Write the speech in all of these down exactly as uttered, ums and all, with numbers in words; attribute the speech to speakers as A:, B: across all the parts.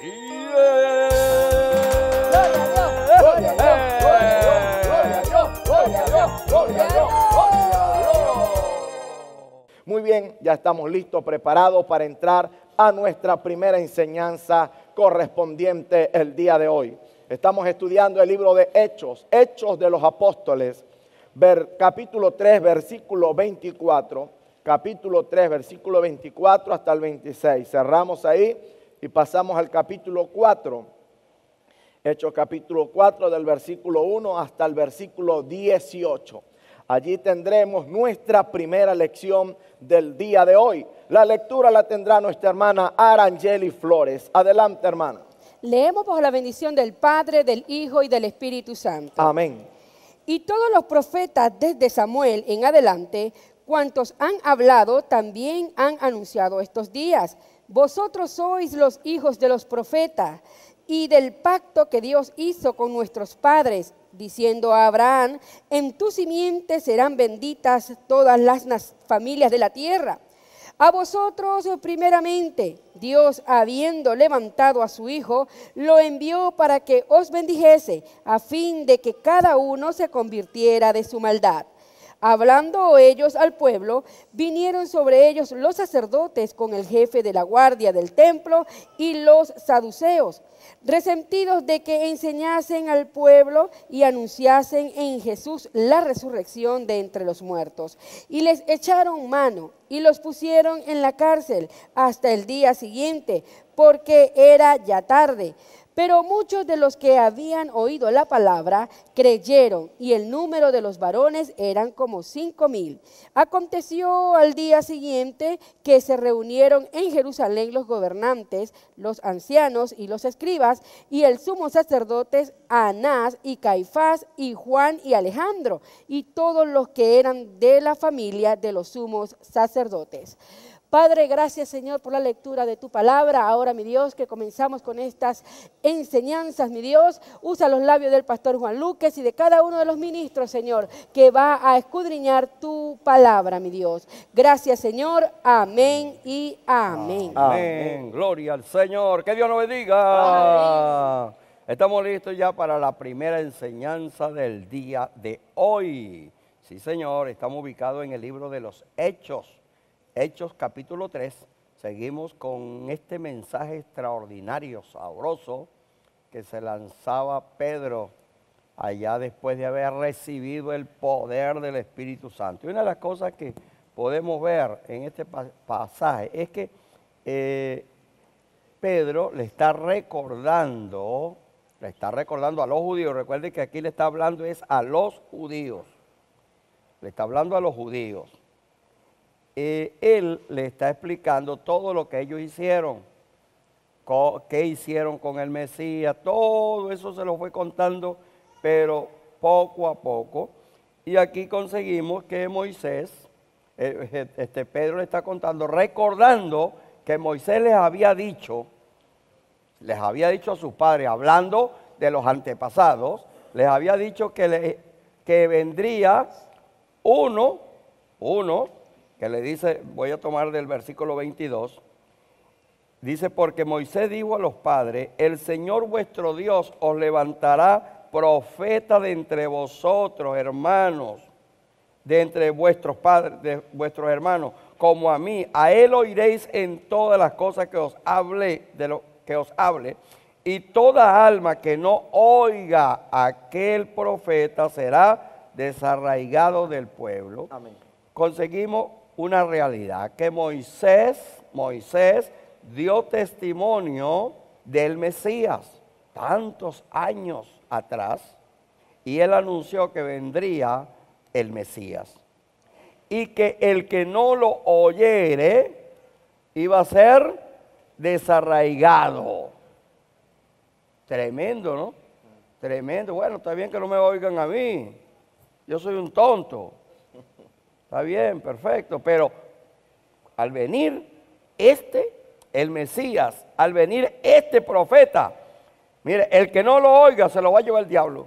A: Muy bien, ya estamos listos, preparados para entrar a nuestra primera enseñanza correspondiente el día de hoy. Estamos estudiando el libro de Hechos, Hechos de los Apóstoles, ver, capítulo tres, versículo veinticuatro, capítulo tres, versículo veinticuatro hasta el veintiséis. Cerramos ahí y pasamos al capítulo cuatro. Hechos capítulo cuatro del versículo uno hasta el versículo dieciocho. Allí tendremos nuestra primera lección del día de hoy. La lectura la tendrá nuestra hermana Arangeli Flores. Adelante, hermana.
B: Leemos bajo la bendición del Padre, del Hijo y del Espíritu Santo.
A: Amén.
B: Y todos los profetas desde Samuel en adelante, cuantos han hablado, también han anunciado estos días. Vosotros sois los hijos de los profetas y del pacto que Dios hizo con nuestros padres, diciendo a Abraham, en tu simiente serán benditas todas las familias de la tierra. A vosotros primeramente, Dios, habiendo levantado a su Hijo, lo envió para que os bendijese, a fin de que cada uno se convirtiera de su maldad. Hablando ellos al pueblo, vinieron sobre ellos los sacerdotes con el jefe de la guardia del templo y los saduceos, resentidos de que enseñasen al pueblo y anunciasen en Jesús la resurrección de entre los muertos. Y les echaron mano y los pusieron en la cárcel hasta el día siguiente, porque era ya tarde. Pero muchos de los que habían oído la palabra creyeron, y el número de los varones eran como cinco mil. Aconteció al día siguiente que se reunieron en Jerusalén los gobernantes, los ancianos y los escribas, y el sumo sacerdote Anás y Caifás y Juan y Alejandro, y todos los que eran de la familia de los sumos sacerdotes. Padre, gracias, Señor, por la lectura de tu palabra. Ahora, mi Dios, que comenzamos con estas enseñanzas, mi Dios, usa los labios del pastor Juan Luques y de cada uno de los ministros, Señor, que va a escudriñar tu palabra, mi Dios. Gracias, Señor. Amén y amén.
C: Amén. Amén. Gloria al Señor. Que Dios nos bendiga. Amén. Estamos listos ya para la primera enseñanza del día de hoy. Sí, Señor, estamos ubicados en el libro de los Hechos. Hechos capítulo tres, seguimos con este mensaje extraordinario, sabroso, que se lanzaba Pedro allá después de haber recibido el poder del Espíritu Santo. Y una de las cosas que podemos ver en este pasaje es que eh, Pedro le está recordando, le está recordando a los judíos, recuerden que aquí le está hablando es a los judíos, le está hablando a los judíos. Eh, él le está explicando todo lo que ellos hicieron, qué hicieron con el Mesías, todo eso se lo fue contando, pero poco a poco. Y aquí conseguimos que Moisés, eh, este Pedro le está contando, recordando que Moisés les había dicho, les había dicho a sus padres, hablando de los antepasados, les había dicho que, le, que vendría uno, uno, que le dice, voy a tomar del versículo veintidós, dice, porque Moisés dijo a los padres, el Señor vuestro Dios os levantará profeta de entre vosotros, hermanos, de entre vuestros padres, de vuestros hermanos, como a mí, a él oiréis en todas las cosas que os hable, de lo que os hable, y toda alma que no oiga a aquel profeta será desarraigado del pueblo. Amén. Conseguimos una realidad, que Moisés, Moisés dio testimonio del Mesías tantos años atrás, y él anunció que vendría el Mesías, y que el que no lo oyere iba a ser desarraigado. Tremendo, ¿no? Tremendo. Bueno, está bien que no me oigan a mí, yo soy un tonto. Está bien, perfecto, pero al venir este, el Mesías, al venir este profeta, mire, el que no lo oiga se lo va a llevar el diablo.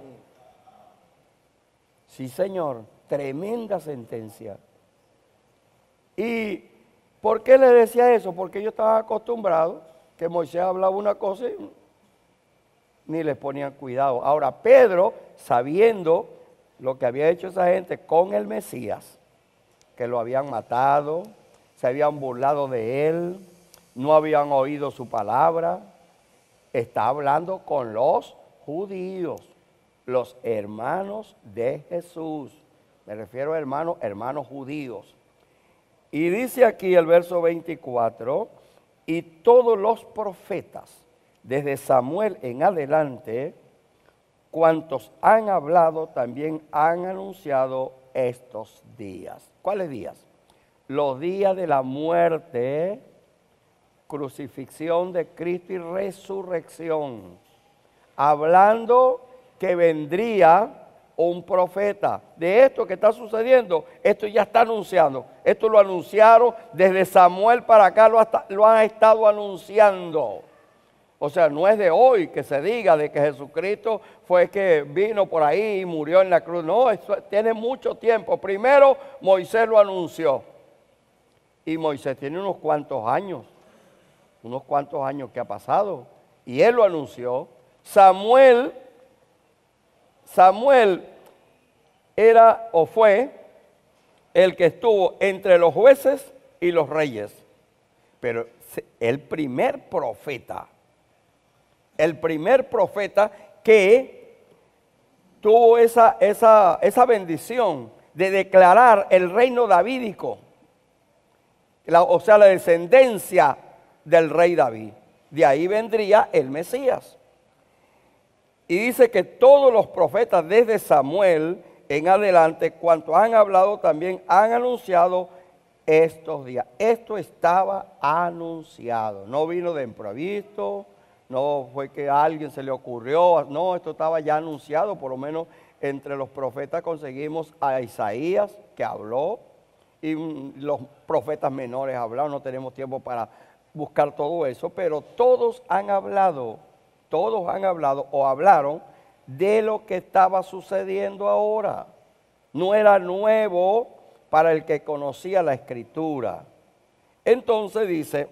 C: Sí, Señor, tremenda sentencia. ¿Y por qué le decía eso? Porque ellos estaban acostumbrados que Moisés hablaba una cosa y ni les ponían cuidado. Ahora Pedro, sabiendo lo que había hecho esa gente con el Mesías, que lo habían matado, se habían burlado de él, no habían oído su palabra, está hablando con los judíos, los hermanos de Jesús. Me refiero a hermanos, hermanos judíos. Y dice aquí el verso veinticuatro, y todos los profetas, desde Samuel en adelante, cuantos han hablado, también han anunciado estos días. ¿Cuáles días? Los días de la muerte, crucifixión de Cristo y resurrección. Hablando que vendría un profeta. De esto que está sucediendo, esto ya está anunciando. Esto lo anunciaron desde Samuel para acá, lo, hasta, lo han estado anunciando. O sea, no es de hoy que se diga de que Jesucristo fue que vino por ahí y murió en la cruz. No, eso tiene mucho tiempo. Primero Moisés lo anunció. Y Moisés tiene unos cuantos años. Unos cuantos años que ha pasado. Y él lo anunció. Samuel, Samuel era o fue el que estuvo entre los jueces y los reyes. Pero el primer profeta, el primer profeta que tuvo esa, esa, esa bendición de declarar el reino davídico, la, o sea, la descendencia del rey David. De ahí vendría el Mesías. Y dice que todos los profetas desde Samuel en adelante, cuantos han hablado, también han anunciado estos días. Esto estaba anunciado, no vino de imprevisto, no fue que a alguien se le ocurrió, no, esto estaba ya anunciado. Por lo menos entre los profetas conseguimos a Isaías, que habló, y los profetas menores hablaron. No tenemos tiempo para buscar todo eso, pero todos han hablado, todos han hablado o hablaron de lo que estaba sucediendo ahora. No era nuevo para el que conocía la Escritura. Entonces dice,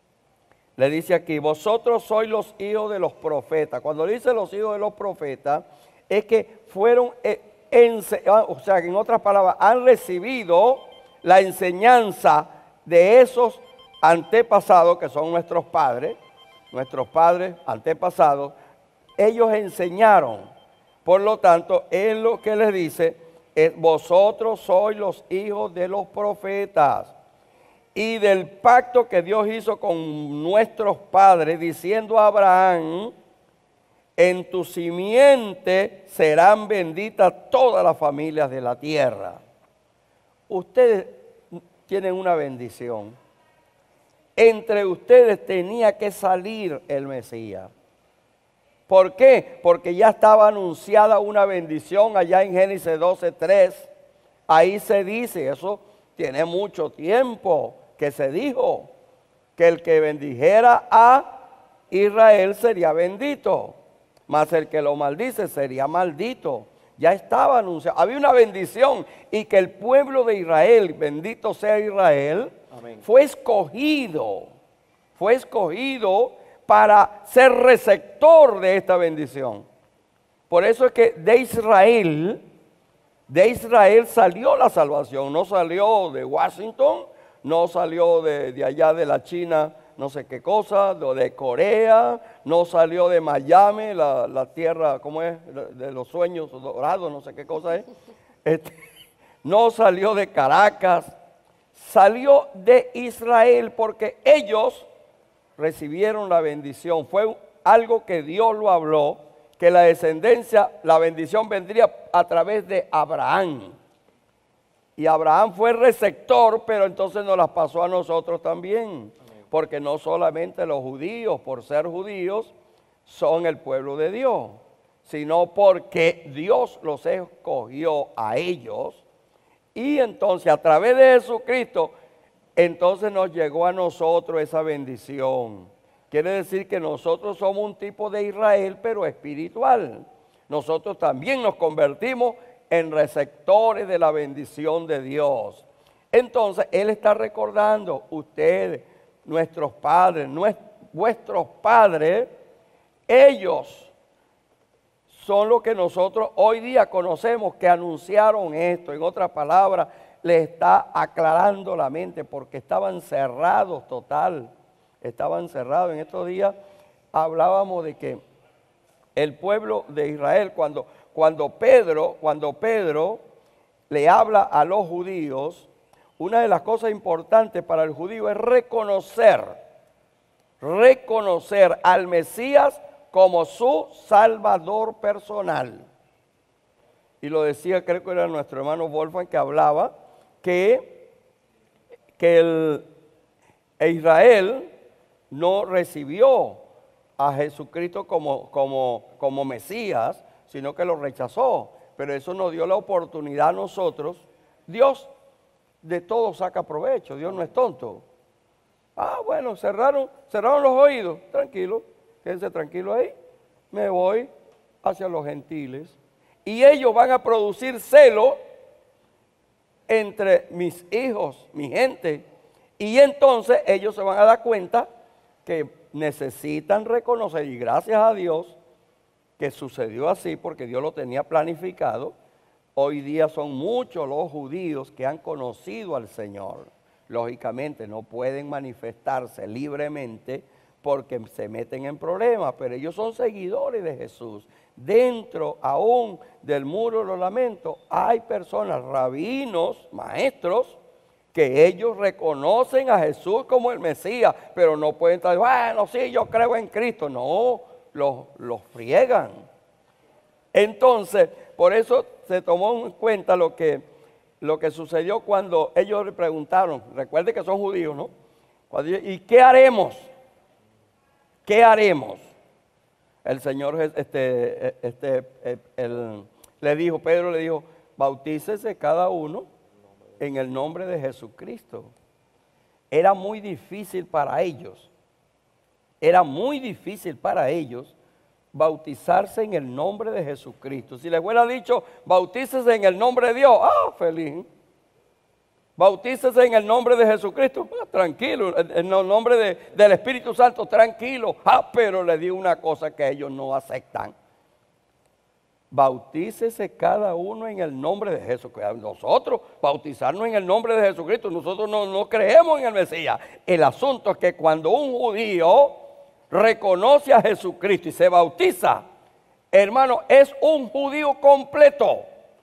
C: le dice aquí, vosotros sois los hijos de los profetas. Cuando dice los hijos de los profetas, es que fueron, eh, o sea, en otras palabras, han recibido la enseñanza de esos antepasados que son nuestros padres, nuestros padres antepasados. Ellos enseñaron. Por lo tanto, él lo que les dice es, vosotros sois los hijos de los profetas y del pacto que Dios hizo con nuestros padres, diciendo a Abraham, en tu simiente serán benditas todas las familias de la tierra. Ustedes tienen una bendición. Entre ustedes tenía que salir el Mesías. ¿Por qué? Porque ya estaba anunciada una bendición allá en Génesis doce tres. Ahí se dice, eso tiene mucho tiempo que se dijo, que el que bendijera a Israel sería bendito, mas el que lo maldice sería maldito. Ya estaba anunciado, había una bendición, y que el pueblo de Israel, bendito sea Israel, amén, fue escogido, fue escogido para ser receptor de esta bendición. Por eso es que de Israel, de Israel salió la salvación, no salió de Washington, no salió de, de allá de la China, no sé qué cosa, de Corea, no salió de Miami, la, la tierra, ¿cómo es? De los sueños dorados, no sé qué cosa es. Este, no salió de Caracas, salió de Israel, porque ellos recibieron la bendición. Fue algo que Dios lo habló, que la descendencia, la bendición vendría a través de Abraham. Y Abraham fue el receptor, pero entonces nos las pasó a nosotros también. Porque no solamente los judíos, por ser judíos, son el pueblo de Dios, sino porque Dios los escogió a ellos. Y entonces a través de Jesucristo, entonces nos llegó a nosotros esa bendición. Quiere decir que nosotros somos un tipo de Israel, pero espiritual. Nosotros también nos convertimos en receptores de la bendición de Dios. Entonces, Él está recordando, ustedes, nuestros padres, vuestros padres, ellos son los que nosotros hoy día conocemos que anunciaron esto. En otras palabras, les está aclarando la mente porque estaban cerrados total. Estaban cerrados. En estos días hablábamos de que el pueblo de Israel, cuando, cuando, Pedro, cuando Pedro le habla a los judíos, una de las cosas importantes para el judío es reconocer, reconocer al Mesías como su Salvador personal. Y lo decía, creo que era nuestro hermano Wolfgang que hablaba, que, que el, Israel no recibió a Jesucristo como, como, como Mesías, sino que lo rechazó. Pero eso nos dio la oportunidad a nosotros. Dios de todo saca provecho, Dios no es tonto. Ah, bueno, cerraron, cerraron los oídos, tranquilo, quédense tranquilo ahí. Me voy hacia los gentiles y ellos van a producir celo entre mis hijos, mi gente, y entonces ellos se van a dar cuenta que necesitan reconocer, y gracias a Dios que sucedió así porque Dios lo tenía planificado. Hoy día son muchos los judíos que han conocido al Señor. Lógicamente no pueden manifestarse libremente porque se meten en problemas, pero ellos son seguidores de Jesús. Dentro aún del muro de los lamentos hay personas, rabinos, maestros, que ellos reconocen a Jesús como el Mesías, pero no pueden estar, bueno, sí, yo creo en Cristo. No, los, los friegan. Entonces, por eso se tomó en cuenta lo que, lo que sucedió cuando ellos le preguntaron, recuerde que son judíos, ¿no? Cuando, ¿y qué haremos? ¿Qué haremos? El Señor este, este, el, el, le dijo, Pedro le dijo, bautícese cada uno en el nombre de Jesucristo. Era muy difícil para ellos, era muy difícil para ellos bautizarse en el nombre de Jesucristo. Si les hubiera dicho, bautícese en el nombre de Dios, ah, feliz. Bautícese en el nombre de Jesucristo, ah, tranquilo. En el nombre de, del Espíritu Santo, tranquilo. Ah, pero le digo una cosa que ellos no aceptan. Bautícese cada uno en el nombre de Jesucristo. Nosotros, bautizarnos en el nombre de Jesucristo, nosotros no, no creemos en el Mesías. El asunto es que cuando un judío reconoce a Jesucristo y se bautiza, hermano, es un judío completo.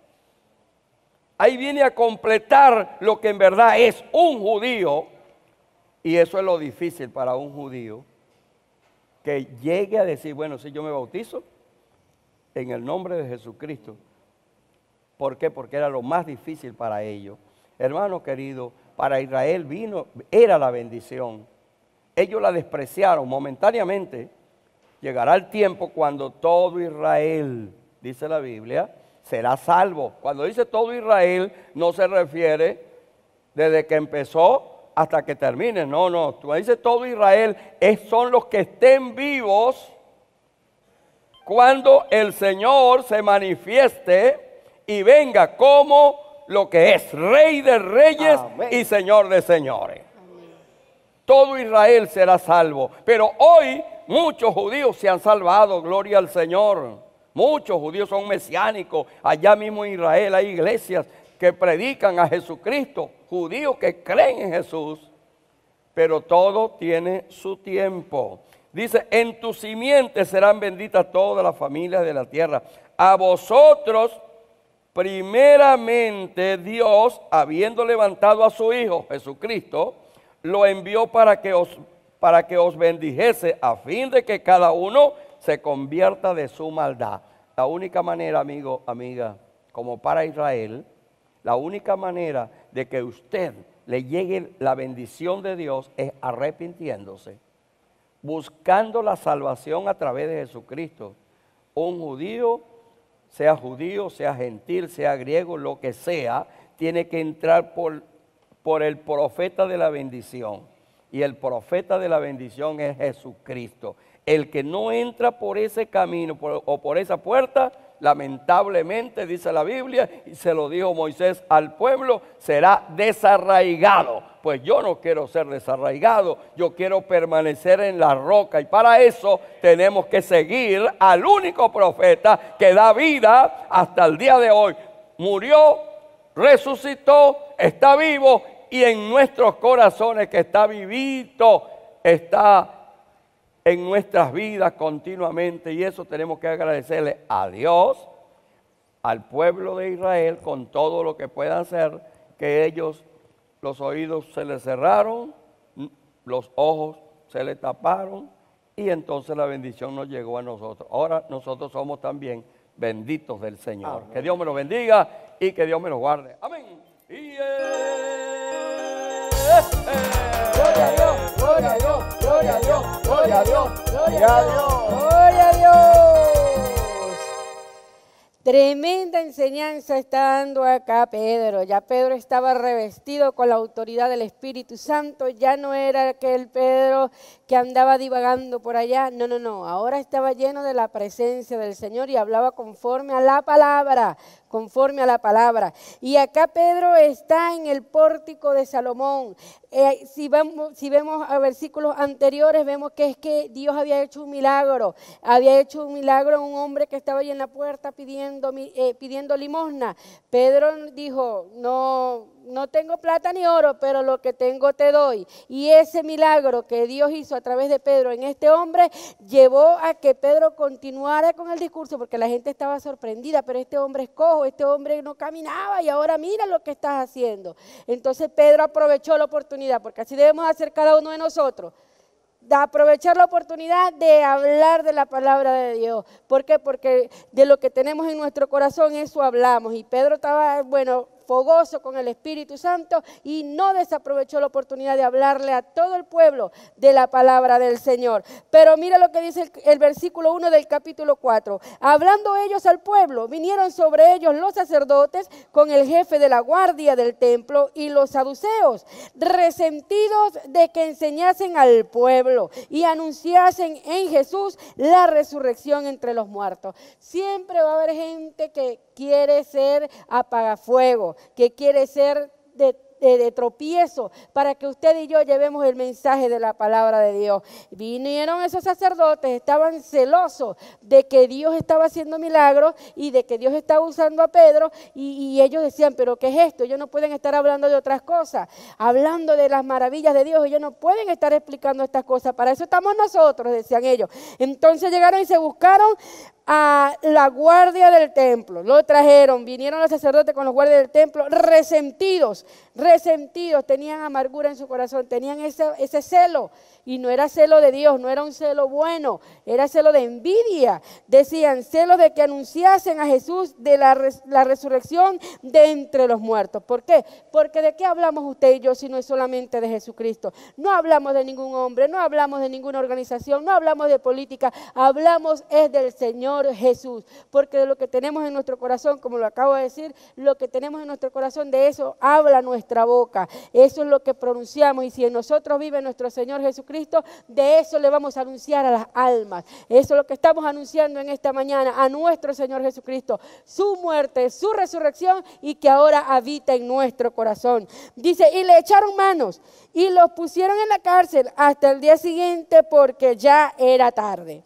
C: Ahí viene a completar lo que en verdad es un judío. Y eso es lo difícil para un judío, que llegue a decir, bueno, si yo me bautizo en el nombre de Jesucristo. ¿Por qué? Porque era lo más difícil para ellos. Hermano querido, para Israel vino, era la bendición. Ellos la despreciaron momentáneamente. Llegará el tiempo cuando todo Israel, dice la Biblia, será salvo. Cuando dice todo Israel, no se refiere desde que empezó hasta que termine. No, no. Cuando dice todo Israel, es, son los que estén vivos cuando el Señor se manifieste y venga como lo que es Rey de Reyes Amén. Y Señor de Señores. Amén. Todo Israel será salvo. Pero hoy muchos judíos se han salvado, gloria al Señor. Muchos judíos son mesiánicos. Allá mismo en Israel hay iglesias que predican a Jesucristo. Judíos que creen en Jesús. Pero todo tiene su tiempo. Dice, en tu simiente serán benditas todas las familias de la tierra. A vosotros, primeramente, Dios, habiendo levantado a su Hijo, Jesucristo, lo envió para que os, para que os bendijese, a fin de que cada uno se convierta de su maldad. La única manera, amigo, amiga, como para Israel, la única manera de que usted le llegue la bendición de Dios es arrepintiéndose, buscando la salvación a través de Jesucristo. Un judío, sea judío, sea gentil, sea griego, lo que sea, tiene que entrar por, por el profeta de la bendición. Y el profeta de la bendición es Jesucristo. El que no entra por ese camino por, o por esa puerta, lamentablemente, dice la Biblia, y se lo dijo Moisés al pueblo, será desarraigado. Pues yo no quiero ser desarraigado, yo quiero permanecer en la roca. Y para eso tenemos que seguir al único profeta que da vida hasta el día de hoy. Murió, resucitó, está vivo y en nuestros corazones que está vivito, está en nuestras vidas continuamente, y eso tenemos que agradecerle a Dios, al pueblo de Israel, con todo lo que puedan hacer, que ellos, los oídos se les cerraron, los ojos se les taparon, y entonces la bendición nos llegó a nosotros. Ahora nosotros somos también benditos del Señor. Amén. Que Dios me los bendiga y que Dios me los guarde. Amén. Y eh, eh, eh.
A: Gloria a Dios, gloria a Dios, gloria a Dios, gloria a Dios, gloria a Dios.
B: Gloria a Dios. Tremenda enseñanza está dando acá Pedro. Ya Pedro estaba revestido con la autoridad del Espíritu Santo. Ya no era aquel Pedro que andaba divagando por allá. No, no, no. Ahora estaba lleno de la presencia del Señor y hablaba conforme a la palabra. Conforme a la palabra. Y acá Pedro está en el pórtico de Salomón. Eh, si, vemos, si vemos a versículos anteriores, vemos que es que Dios había hecho un milagro. Había hecho un milagro a un hombre que estaba ahí en la puerta pidiendo, eh, pidiendo limosna. Pedro dijo, no, no tengo plata ni oro, pero lo que tengo te doy. Y ese milagro que Dios hizo a través de Pedro en este hombre, llevó a que Pedro continuara con el discurso, porque la gente estaba sorprendida, pero este hombre es cojo, este hombre no caminaba y ahora mira lo que estás haciendo. Entonces Pedro aprovechó la oportunidad, porque así debemos hacer cada uno de nosotros, de aprovechar la oportunidad de hablar de la palabra de Dios. ¿Por qué? Porque de lo que tenemos en nuestro corazón, eso hablamos. Y Pedro estaba, bueno, fogoso con el Espíritu Santo y no desaprovechó la oportunidad de hablarle a todo el pueblo de la palabra del Señor. Pero mira lo que dice el, el versículo uno del capítulo cuatro. Hablando ellos al pueblo, vinieron sobre ellos los sacerdotes con el jefe de la guardia del templo y los saduceos, resentidos de que enseñasen al pueblo y anunciasen en Jesús la resurrección entre los muertos. Siempre va a haber gente que quiere ser apagafuego, que quiere ser de, de, de tropiezo para que usted y yo llevemos el mensaje de la palabra de Dios. Vinieron esos sacerdotes, estaban celosos de que Dios estaba haciendo milagros y de que Dios estaba usando a Pedro y, y ellos decían, pero ¿qué es esto? Ellos no pueden estar hablando de otras cosas, hablando de las maravillas de Dios, ellos no pueden estar explicando estas cosas, para eso estamos nosotros, decían ellos. Entonces llegaron y se buscaron a la guardia del templo, lo trajeron, vinieron los sacerdotes con los guardias del templo, resentidos, resentidos, tenían amargura en su corazón, tenían ese, ese celo, y no era celo de Dios, no era un celo bueno, era celo de envidia. Decían, celo de que anunciasen a Jesús de la, res, la resurrección de entre los muertos. ¿Por qué? Porque ¿de qué hablamos usted y yo si no es solamente de Jesucristo? No hablamos de ningún hombre, no hablamos de ninguna organización, no hablamos de política, hablamos es del Señor Jesús, porque de lo que tenemos en nuestro corazón, como lo acabo de decir, lo que tenemos en nuestro corazón, de eso habla nuestra boca, eso es lo que pronunciamos, y si en nosotros vive nuestro Señor Jesucristo, de eso le vamos a anunciar a las almas. Eso es lo que estamos anunciando en esta mañana a nuestro Señor Jesucristo, su muerte, su resurrección, y que ahora habita en nuestro corazón. Dice, y le echaron manos y los pusieron en la cárcel hasta el día siguiente, porque ya era tarde.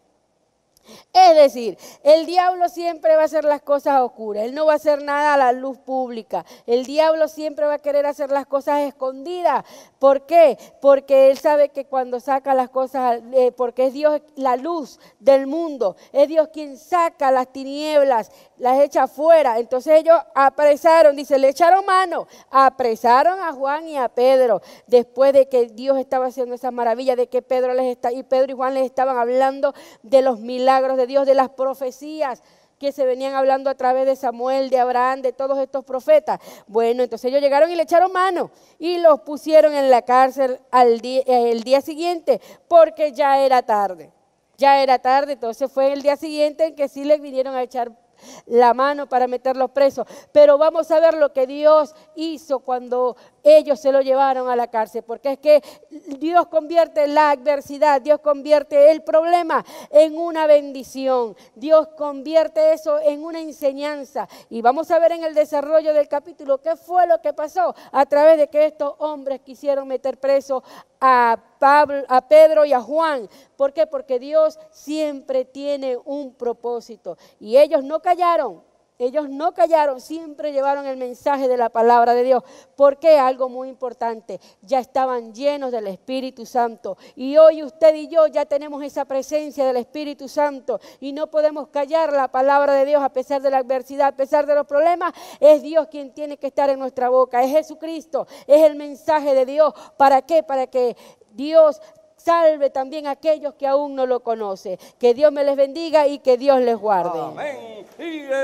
B: Es decir, el diablo siempre va a hacer las cosas oscuras, él no va a hacer nada a la luz pública, el diablo siempre va a querer hacer las cosas escondidas. ¿Por qué? Porque él sabe que cuando saca las cosas, eh, porque es Dios la luz del mundo, es Dios quien saca las tinieblas, las echa afuera. Entonces ellos apresaron, dice, le echaron mano, apresaron a Juan y a Pedro, después de que Dios estaba haciendo esa maravilla, de que Pedro les está, y Pedro y Juan les estaban hablando de los milagros de Dios, de las profecías que se venían hablando a través de Samuel, de Abraham, de todos estos profetas. Bueno, entonces ellos llegaron y le echaron mano y los pusieron en la cárcel al día, el día siguiente, porque ya era tarde. Ya era tarde, entonces fue el día siguiente en que sí les vinieron a echar la mano para meterlos presos. Pero vamos a ver lo que Dios hizo cuando ellos se lo llevaron a la cárcel, porque es que Dios convierte la adversidad, Dios convierte el problema en una bendición, Dios convierte eso en una enseñanza. Y vamos a ver en el desarrollo del capítulo qué fue lo que pasó a través de que estos hombres quisieron meter preso a Pablo, a Pedro y a Juan. ¿Por qué? Porque Dios siempre tiene un propósito y ellos no callaron. Ellos no callaron, siempre llevaron el mensaje de la palabra de Dios. Porque algo muy importante, ya estaban llenos del Espíritu Santo. Y hoy usted y yo ya tenemos esa presencia del Espíritu Santo. Y no podemos callar la palabra de Dios a pesar de la adversidad, a pesar de los problemas. Es Dios quien tiene que estar en nuestra boca. Es Jesucristo, es el mensaje de Dios. ¿Para qué? Para que Dios salve también a aquellos que aún no lo conocen. Que Dios me les bendiga y que Dios les guarde.
C: Amén. Y, eh,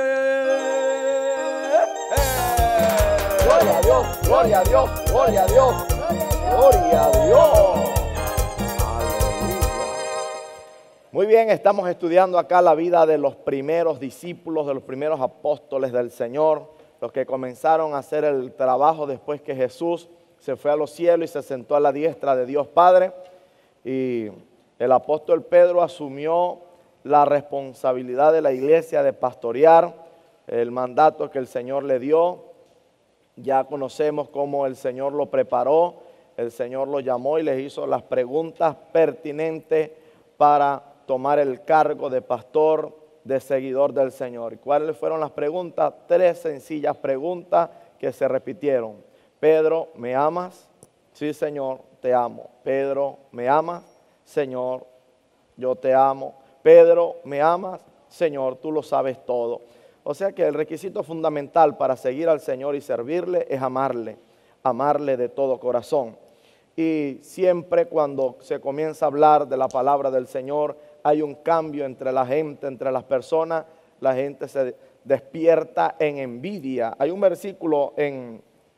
C: eh.
A: Gloria a Dios, gloria a Dios, gloria a Dios, gloria a Dios. Aleluya. Muy bien, estamos estudiando acá la vida de los primeros discípulos, de los primeros apóstoles del Señor, los que comenzaron a hacer el trabajo después que Jesús se fue a los cielos y se sentó a la diestra de Dios Padre. Y el apóstol Pedro asumió la responsabilidad de la iglesia de pastorear el mandato que el Señor le dio. Ya conocemos cómo el Señor lo preparó, el Señor lo llamó y les hizo las preguntas pertinentes para tomar el cargo de pastor, de seguidor del Señor. ¿Y cuáles fueron las preguntas? Tres sencillas preguntas que se repitieron. Pedro, ¿me amas? Sí, Señor, te amo. Pedro, ¿me amas? Señor, yo te amo. Pedro, ¿me amas? Señor, tú lo sabes todo. O sea que el requisito fundamental para seguir al Señor y servirle es amarle, amarle de todo corazón. Y siempre cuando se comienza a hablar de la palabra del Señor, hay un cambio entre la gente, entre las personas, la gente se despierta en envidia. Hay un versículo en,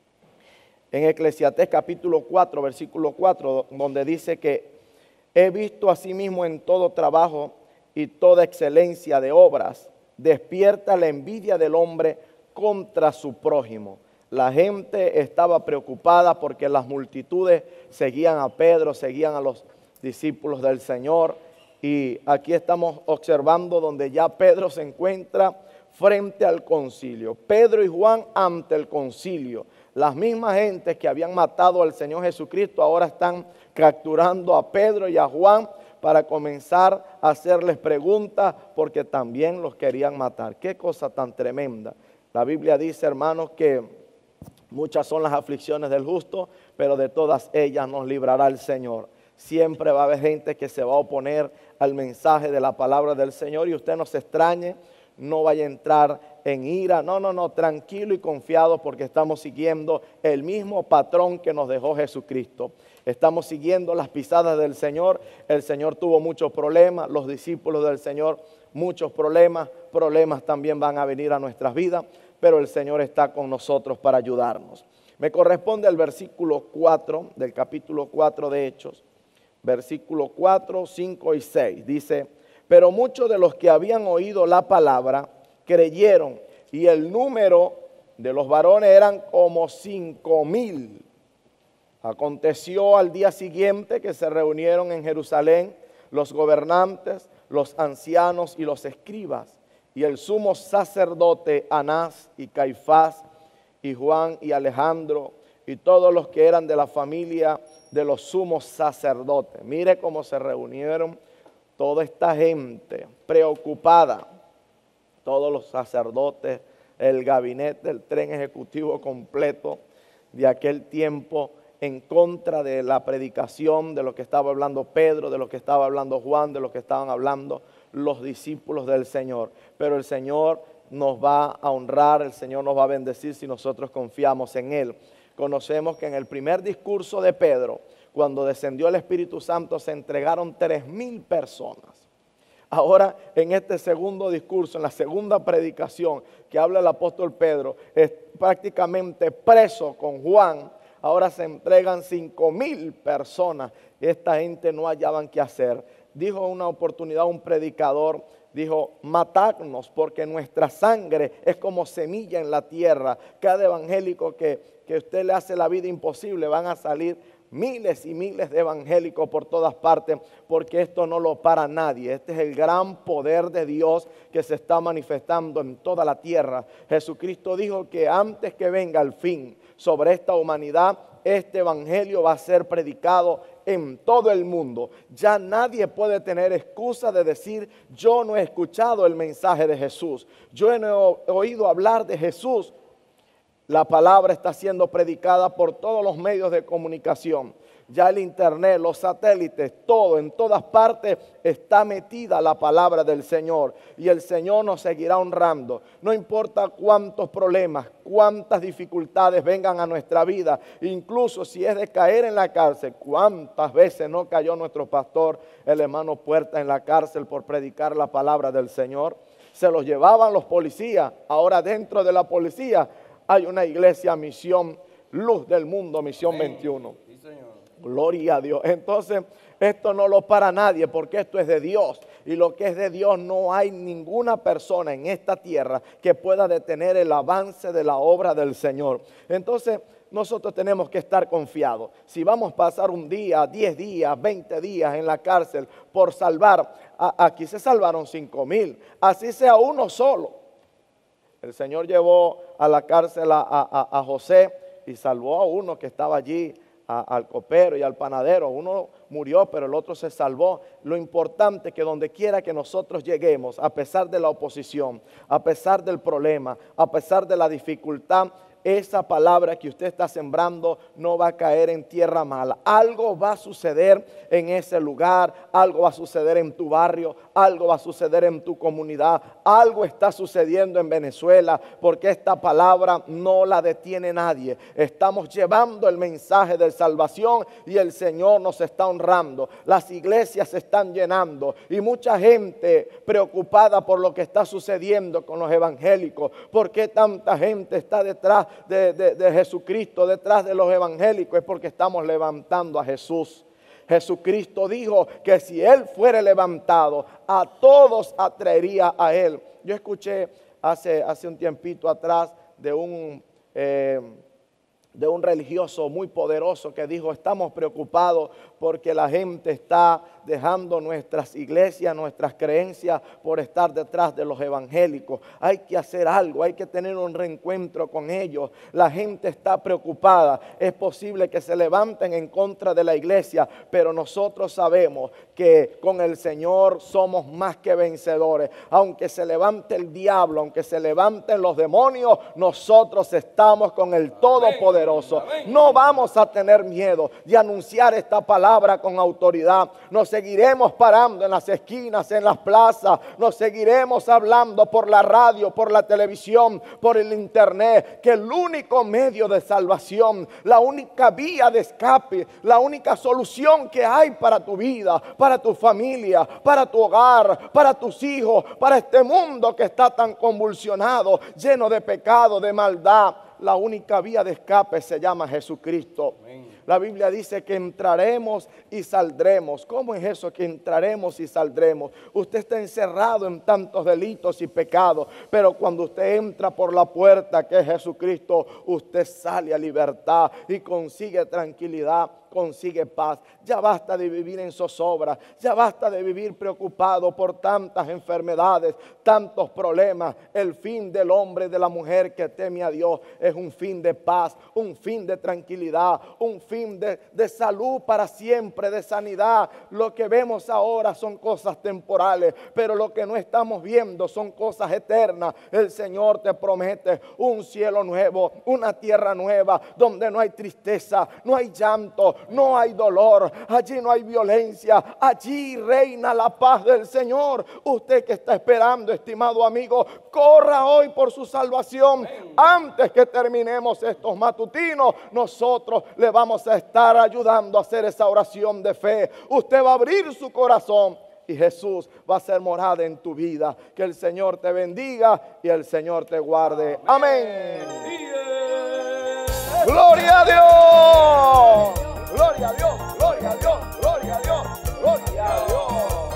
A: en Eclesiastés capítulo cuatro, versículo cuatro, donde dice que he visto asimismo en todo trabajo y toda excelencia de obras, despierta la envidia del hombre contra su prójimo. La gente estaba preocupada porque las multitudes seguían a Pedro, seguían a los discípulos del Señor. Y aquí estamos observando donde ya Pedro se encuentra frente al concilio. Pedro y Juan ante el concilio. Las mismas gentes que habían matado al Señor Jesucristo ahora están capturando a Pedro y a Juan para comenzar a hacerles preguntas porque también los querían matar. Qué cosa tan tremenda. La Biblia dice, hermanos, que muchas son las aflicciones del justo, pero de todas ellas nos librará el Señor. Siempre va a haber gente que se va a oponer al mensaje de la palabra del Señor y usted no se extrañe, no vaya a entrar en ira. No, no, no, tranquilo y confiado porque estamos siguiendo el mismo patrón que nos dejó Jesucristo. Estamos siguiendo las pisadas del Señor. El Señor tuvo muchos problemas, los discípulos del Señor muchos problemas. Problemas también van a venir a nuestras vidas, pero el Señor está con nosotros para ayudarnos. Me corresponde el versículo cuatro del capítulo cuatro de Hechos. Versículo cuatro, cinco y seis. Dice, pero muchos de los que habían oído la palabra creyeron y el número de los varones eran como cinco mil. Aconteció al día siguiente que se reunieron en Jerusalén los gobernantes, los ancianos y los escribas, y el sumo sacerdote Anás y Caifás y Juan y Alejandro y todos los que eran de la familia de los sumos sacerdotes. Mire cómo se reunieron toda esta gente preocupada, todos los sacerdotes, el gabinete, el tren ejecutivo completo de aquel tiempo, en contra de la predicación, de lo que estaba hablando Pedro, de lo que estaba hablando Juan, de lo que estaban hablando los discípulos del Señor. Pero el Señor nos va a honrar, el Señor nos va a bendecir si nosotros confiamos en Él. Conocemos que en el primer discurso de Pedro, cuando descendió el Espíritu Santo, se entregaron tres mil personas. Ahora, en este segundo discurso, en la segunda predicación que habla el apóstol Pedro, es prácticamente preso con Juan. Ahora se entregan cinco mil personas. Esta gente no hallaban qué hacer. dijo una oportunidad un predicador, dijo, matadnos porque nuestra sangre es como semilla en la tierra. Cada evangélico que, que usted le hace la vida imposible, van a salir miles y miles de evangélicos por todas partes, porque esto no lo para nadie. Este es el gran poder de Dios que se está manifestando en toda la tierra. Jesucristo dijo que antes que venga el fin sobre esta humanidad, este evangelio va a ser predicado en todo el mundo. Ya nadie puede tener excusa de decir, yo no he escuchado el mensaje de Jesús, yo no he oído hablar de Jesús. La palabra está siendo predicada por todos los medios de comunicación. Ya el internet, los satélites, todo, en todas partes está metida la palabra del Señor. Y el Señor nos seguirá honrando. No importa cuántos problemas, cuántas dificultades vengan a nuestra vida. Incluso si es de caer en la cárcel. ¿Cuántas veces no cayó nuestro pastor, el hermano Puerta, en la cárcel por predicar la palabra del Señor? Se los llevaban los policías. Ahora dentro de la policía hay una iglesia Misión Luz del Mundo, Misión Amén. veintiuno.
C: Sí, Señor.
A: Gloria a Dios. Entonces, esto no lo para nadie porque esto es de Dios. Y lo que es de Dios, no hay ninguna persona en esta tierra que pueda detener el avance de la obra del Señor. Entonces, nosotros tenemos que estar confiados. Si vamos a pasar un día, diez días, veinte días en la cárcel por salvar, a, aquí se salvaron cinco mil, así sea uno solo. El Señor llevó a la cárcel a, a, a José y salvó a uno que estaba allí, a, al copero y al panadero. Uno murió, pero el otro se salvó. Lo importante es que donde quiera que nosotros lleguemos, a pesar de la oposición, a pesar del problema, a pesar de la dificultad, esa palabra que usted está sembrando no va a caer en tierra mala. Algo va a suceder en ese lugar, algo va a suceder en tu barrio, algo va a suceder en tu comunidad, algo está sucediendo en Venezuela, porque esta palabra no la detiene nadie. Estamos llevando el mensaje de salvación y el Señor nos está honrando. Las iglesias se están llenando y mucha gente preocupada por lo que está sucediendo con los evangélicos. ¿Por qué tanta gente está detrás De, de, de Jesucristo, detrás de los evangélicos? Es porque estamos levantando a Jesús. Jesucristo dijo que si Él fuera levantado, a todos atraería a Él. Yo escuché hace, hace un tiempito atrás de un, eh, de un religioso muy poderoso que dijo, estamos preocupados porque la gente está dejando nuestras iglesias, nuestras creencias por estar detrás de los evangélicos. Hay que hacer algo, hay que tener un reencuentro con ellos. La gente está preocupada. Es posible que se levanten en contra de la iglesia, pero nosotros sabemos que con el Señor somos más que vencedores. Aunque se levante el diablo, aunque se levanten los demonios, nosotros estamos con el Todopoderoso. No vamos a tener miedo de anunciar esta palabra con autoridad. Nos seguiremos parando en las esquinas, en las plazas. Nos seguiremos hablando por la radio, por la televisión, por el internet, que el único medio de salvación, la única vía de escape, la única solución que hay para tu vida, para tu familia, para tu hogar, para tus hijos, para este mundo que está tan convulsionado, lleno de pecado, de maldad. La única vía de escape se llama Jesucristo. Amén. La Biblia dice que entraremos y saldremos. ¿Cómo es eso que entraremos y saldremos? Usted está encerrado en tantos delitos y pecados, pero cuando usted entra por la puerta que es Jesucristo, usted sale a libertad y consigue tranquilidad, consigue paz. Ya basta de vivir en zozobra, ya basta de vivir preocupado por tantas enfermedades, tantos problemas. El fin del hombre y de la mujer que teme a Dios es un fin de paz, un fin de tranquilidad, un fin de, de salud para siempre, de sanidad. Lo que vemos ahora son cosas temporales, pero lo que no estamos viendo son cosas eternas. El Señor te promete un cielo nuevo, una tierra nueva, donde no hay tristeza, no hay llanto, no hay dolor, allí no hay violencia, allí reina la paz del Señor. Usted que está esperando, estimado amigo, corra hoy por su salvación. Antes que terminemos estos matutinos, nosotros le vamos a estar ayudando a hacer esa oración de fe. Usted va a abrir su corazón y Jesús va a ser morada en tu vida. Que el Señor te bendiga y el Señor te guarde. Amén. Amén. Gloria a Dios. Gloria a Dios, gloria a Dios, gloria a Dios, gloria a Dios.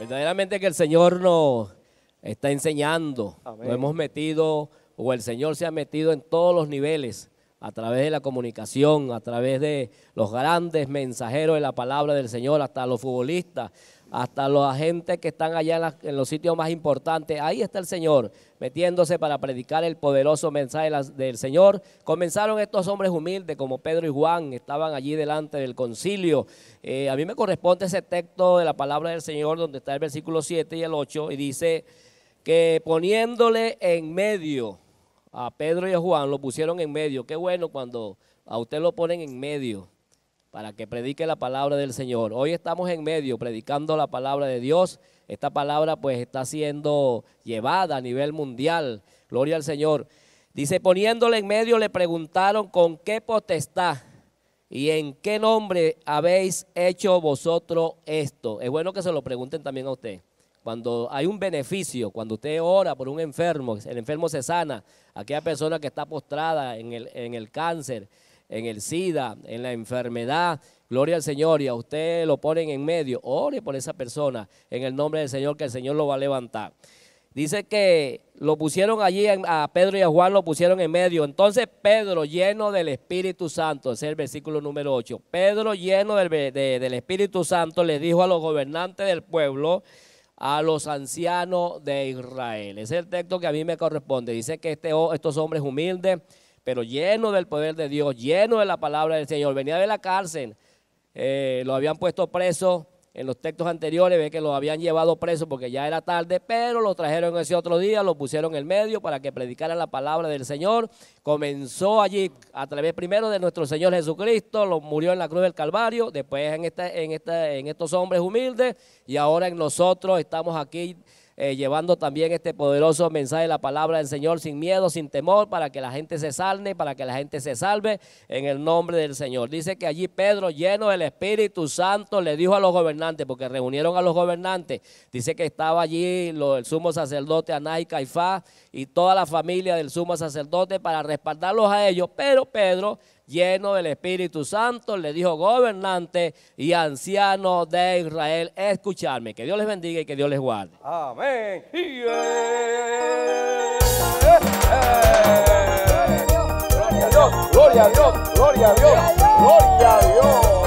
D: Verdaderamente que el Señor nos está enseñando.
A: Amén.
D: Nos hemos metido, o el Señor se ha metido en todos los niveles, a través de la comunicación, a través de los grandes mensajeros de la palabra del Señor, hasta los futbolistas, hasta los agentes que están allá en, la, en los sitios más importantes. Ahí está el Señor metiéndose para predicar el poderoso mensaje del Señor. Comenzaron estos hombres humildes como Pedro y Juan, estaban allí delante del concilio. Eh, a mí me corresponde ese texto de la palabra del Señor donde está el versículo siete y el ocho y dice que poniéndole en medio a Pedro y a Juan, lo pusieron en medio. Qué bueno cuando a usted lo ponen en medio para que predique la palabra del Señor. Hoy estamos en medio predicando la palabra de Dios. Esta palabra pues está siendo llevada a nivel mundial. Gloria al Señor. Dice, poniéndole en medio le preguntaron con qué potestad y en qué nombre habéis hecho vosotros esto. Es bueno que se lo pregunten también a usted. Cuando hay un beneficio, cuando usted ora por un enfermo, el enfermo se sana, aquella persona que está postrada en el, en el cáncer, en el SIDA, en la enfermedad, gloria al Señor, y a usted lo ponen en medio, ore por esa persona en el nombre del Señor, que el Señor lo va a levantar. Dice que lo pusieron allí, a Pedro y a Juan lo pusieron en medio. Entonces Pedro, lleno del Espíritu Santo, ese es el versículo número ocho, Pedro, lleno del, de, del Espíritu Santo, le dijo a los gobernantes del pueblo, a los ancianos de Israel. Ese es el texto que a mí me corresponde. Dice que este, estos hombres humildes, pero llenos del poder de Dios, llenos de la palabra del Señor, venía de la cárcel, eh, lo habían puesto preso. En los textos anteriores ve que lo habían llevado preso porque ya era tarde, pero lo trajeron ese otro día, lo pusieron en medio para que predicara la palabra del Señor. Comenzó allí a través primero de nuestro Señor Jesucristo, lo murió en la cruz del Calvario, después en, esta, en, esta, en estos hombres humildes y ahora en nosotros estamos aquí eh, llevando también este poderoso mensaje de la palabra del Señor sin miedo, sin temor, para que la gente se salve, para que la gente se salve en el nombre del Señor. Dice que allí Pedro, lleno del Espíritu Santo, le dijo a los gobernantes, porque reunieron a los gobernantes, dice que estaba allí lo, el sumo sacerdote Anás y Caifás y toda la familia del sumo sacerdote para respaldarlos a ellos, pero Pedro, lleno del Espíritu Santo, le dijo, gobernante y anciano de Israel, escucharme. Que Dios les bendiga y que Dios les guarde.
C: Amén. Yeah.
A: Gloria a Dios, gloria a Dios, gloria a Dios, gloria a Dios.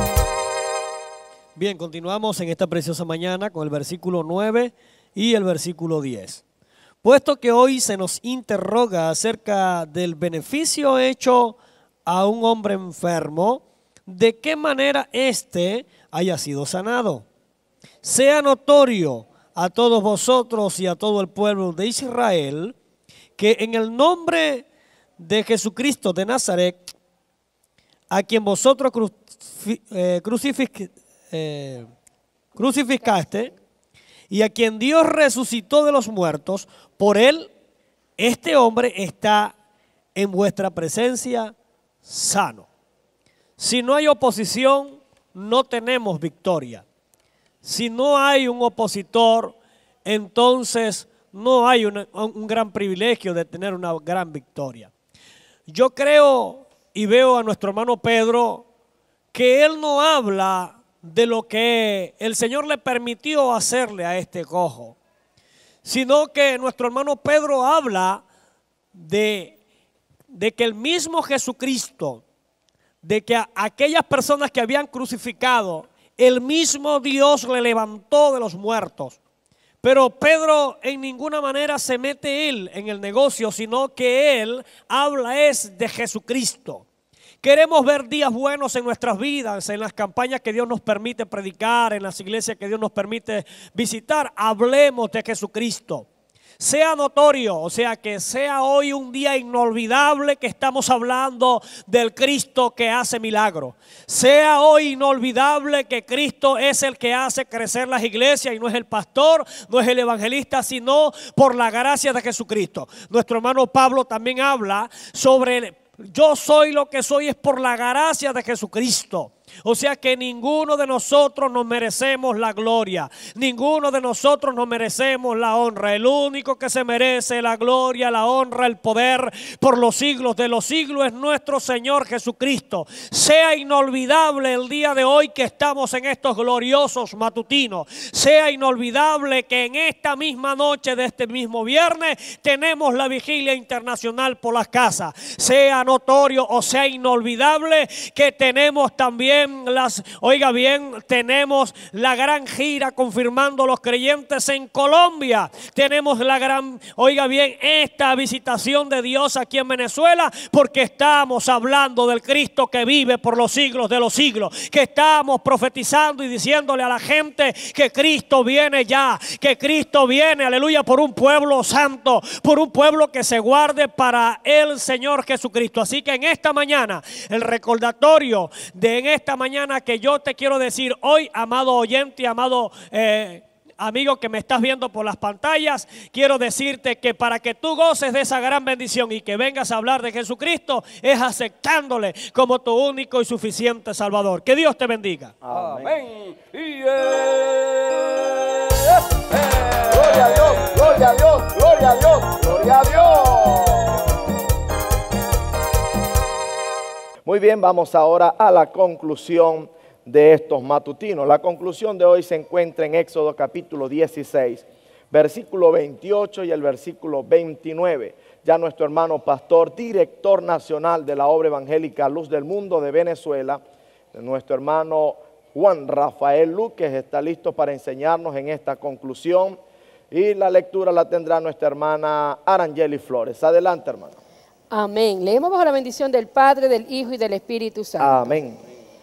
E: Bien, continuamos en esta preciosa mañana con el versículo nueve y el versículo diez. Puesto que hoy se nos interroga acerca del beneficio hecho a un hombre enfermo, de qué manera éste haya sido sanado. Sea notorio a todos vosotros y a todo el pueblo de Israel que en el nombre de Jesucristo de Nazaret, a quien vosotros cruci eh, crucific eh, crucificaste y a quien Dios resucitó de los muertos, por él este hombre está en vuestra presencia sano. Si no hay oposición, no tenemos victoria. Si no hay un opositor, entonces no hay una, un gran privilegio de tener una gran victoria. Yo creo y veo a nuestro hermano Pedro que él no habla de lo que el Señor le permitió hacerle a este cojo, sino que nuestro hermano Pedro habla de de que el mismo Jesucristo, de que a aquellas personas que habían crucificado, el mismo Dios le levantó de los muertos. Pero Pedro en ninguna manera se mete él en el negocio, sino que él habla es de Jesucristo. Queremos ver días buenos en nuestras vidas, en las campañas que Dios nos permite predicar, en las iglesias que Dios nos permite visitar. Hablemos de Jesucristo. Sea notorio, o sea, que sea hoy un día inolvidable que estamos hablando del Cristo que hace milagros. Sea hoy inolvidable que Cristo es el que hace crecer las iglesias y no es el pastor, no es el evangelista, sino por la gracia de Jesucristo. Nuestro hermano Pablo también habla sobre el, yo soy lo que soy es por la gracia de Jesucristo. O sea que ninguno de nosotros nos merecemos la gloria. Ninguno de nosotros nos merecemos la honra. El único que se merece la gloria, la honra, el poder por los siglos de los siglos es nuestro Señor Jesucristo. Sea inolvidable el día de hoy que estamos en estos gloriosos matutinos. Sea inolvidable que en esta misma noche de este mismo viernes tenemos la vigilia internacional por las casas. Sea notorio o sea inolvidable que tenemos también las, oiga bien, tenemos la gran gira confirmando los creyentes en Colombia. Tenemos la gran, oiga bien, esta visitación de Dios aquí en Venezuela, porque estamos hablando del Cristo que vive por los siglos de los siglos, que estamos profetizando y diciéndole a la gente que Cristo viene ya, que Cristo viene, aleluya, por un pueblo santo, por un pueblo que se guarde para el Señor Jesucristo. Así que en esta mañana, el recordatorio de en esta mañana que yo te quiero decir hoy, amado oyente y amado eh, amigo que me estás viendo por las pantallas, quiero decirte que para que tú goces de esa gran bendición y que vengas a hablar de Jesucristo, es aceptándole como tu único y suficiente Salvador. Que Dios te bendiga.
C: Amén. Y eh,
A: Gloria a Dios, gloria a Dios, gloria a Dios, gloria a Dios. Muy bien, vamos ahora a la conclusión de estos matutinos. La conclusión de hoy se encuentra en Éxodo capítulo dieciséis, versículo veintiocho y el versículo veintinueve. Ya nuestro hermano pastor, director nacional de la obra evangélica Luz del Mundo de Venezuela, nuestro hermano Juan Rafael Luques, está listo para enseñarnos en esta conclusión, y la lectura la tendrá nuestra hermana Arangeli Flores. Adelante, hermano.
B: Amén. Leemos bajo la bendición del Padre, del Hijo y del Espíritu Santo.
A: Amén.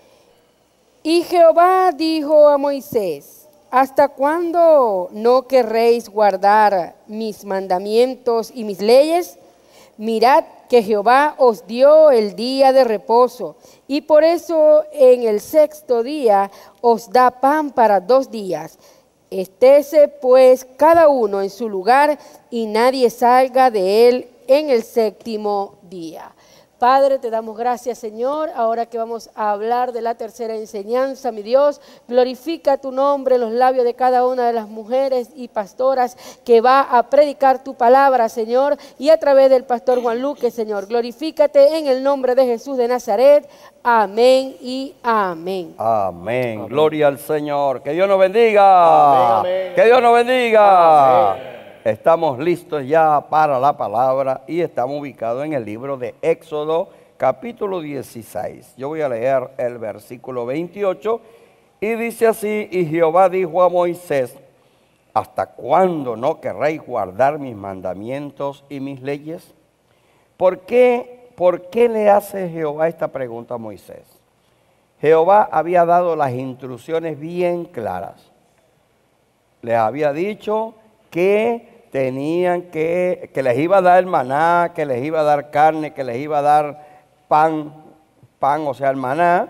B: Y Jehová dijo a Moisés: ¿hasta cuándo no querréis guardar mis mandamientos y mis leyes? Mirad que Jehová os dio el día de reposo, y por eso en el sexto día os da pan para dos días. Estése pues cada uno en su lugar, y nadie salga de él en el séptimo día. Padre, te damos gracias, Señor, ahora que vamos a hablar de la tercera enseñanza, mi Dios, glorifica tu nombre en los labios de cada una de las mujeres y pastoras que va a predicar tu palabra, Señor, y a través del pastor Juan Luque, Señor, glorifícate en el nombre de Jesús de Nazaret. Amén y amén.
C: Amén. Amén. Gloria al Señor. Que Dios nos bendiga.
A: Amén, amén.
C: Que Dios nos bendiga.
A: Amén.
C: Estamos listos ya para la palabra y estamos ubicados en el libro de Éxodo, capítulo dieciséis. Yo voy a leer el versículo veintiocho y dice así: y Jehová dijo a Moisés: ¿hasta cuándo no querréis guardar mis mandamientos y mis leyes? ¿Por qué, por qué le hace Jehová esta pregunta a Moisés? Jehová había dado las instrucciones bien claras. Les había dicho que tenían que, que les iba a dar el maná, que les iba a dar carne, que les iba a dar pan, pan, o sea, el maná,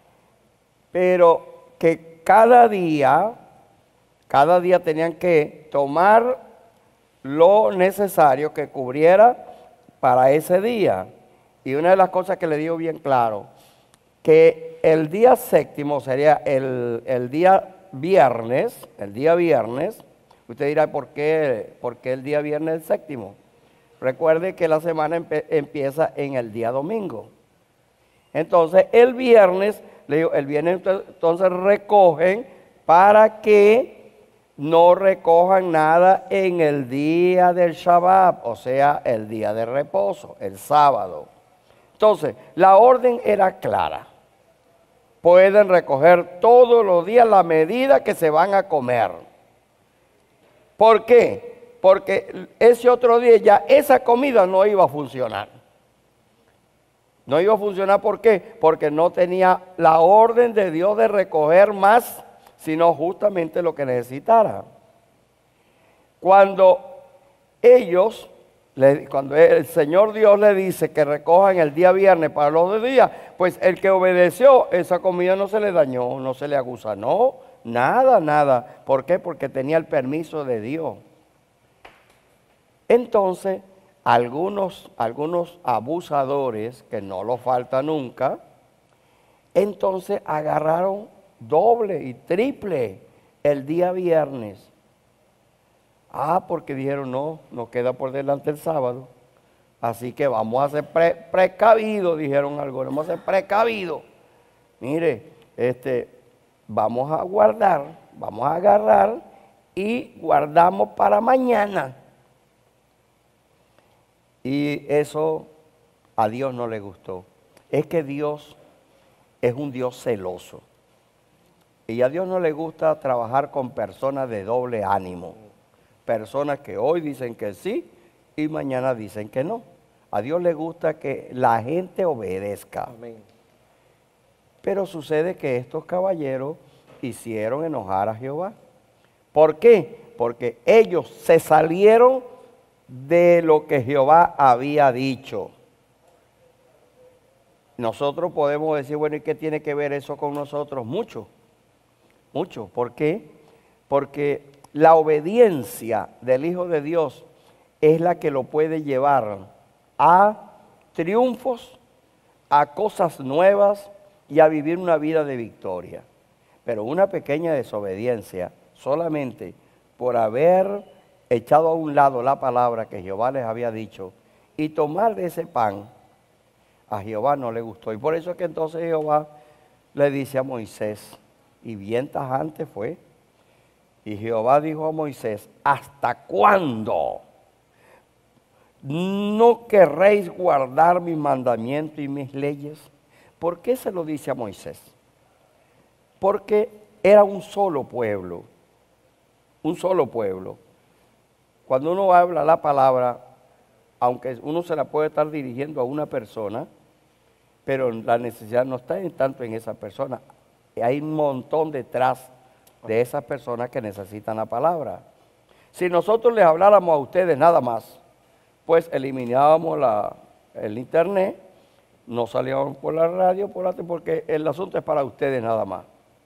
C: pero que cada día, cada día tenían que tomar lo necesario que cubriera para ese día. Y una de las cosas que le digo bien claro, que el día séptimo sería el, el día viernes, el día viernes. Usted dirá, ¿por qué, ¿por qué el día viernes el séptimo? Recuerde que la semana empe empieza en el día domingo. Entonces, el viernes, le digo, el viernes entonces recogen para que no recojan nada en el día del Shabbat, o sea, el día de reposo, el sábado. Entonces, la orden era clara. Pueden recoger todos los días la medida que se van a comer. ¿Por qué? Porque ese otro día ya esa comida no iba a funcionar. No iba a funcionar, ¿por qué? Porque no tenía la orden de Dios de recoger más, sino justamente lo que necesitara. Cuando ellos, cuando el Señor Dios le dice que recojan el día viernes para los dos días, pues el que obedeció, esa comida no se le dañó, no se le agusanó. Nada, nada. ¿Por qué? Porque tenía el permiso de Dios. Entonces, algunos, algunos abusadores, que no lo falta nunca, Entonces agarraron doble y triple el día viernes. Ah, porque dijeron, no, nos queda por delante el sábado. Así que vamos a ser pre precavidos, dijeron algunos, vamos a ser precavidos. Mire, este, vamos a guardar, vamos a agarrar y guardamos para mañana. Y eso a Dios no le gustó. Es que Dios es un Dios celoso. Y a Dios no le gusta trabajar con personas de doble ánimo. Personas que hoy dicen que sí y mañana dicen que no. A Dios le gusta que la gente obedezca.
A: Amén.
C: Pero sucede que estos caballeros hicieron enojar a Jehová. ¿Por qué? Porque ellos se salieron de lo que Jehová había dicho. Nosotros podemos decir, bueno, ¿y qué tiene que ver eso con nosotros? Mucho, mucho. ¿Por qué? Porque la obediencia del Hijo de Dios es la que lo puede llevar a triunfos, a cosas nuevas y a vivir una vida de victoria. Pero una pequeña desobediencia solamente por haber echado a un lado la palabra que Jehová les había dicho y tomar de ese pan, a Jehová no le gustó. Y por eso es que entonces Jehová le dice a Moisés, y bien tajante fue, y Jehová dijo a Moisés, ¿hasta cuándo no querréis guardar mis mandamientos y mis leyes? ¿Por qué se lo dice a Moisés? Porque era un solo pueblo, un solo pueblo. Cuando uno habla la palabra, aunque uno se la puede estar dirigiendo a una persona, pero la necesidad no está en tanto en esa persona. Hay un montón detrás de esas personas que necesitan la palabra. Si nosotros les habláramos a ustedes nada más, pues eliminábamos la, el internet, no salíamos por la radio, por la, porque el asunto es para ustedes nada más.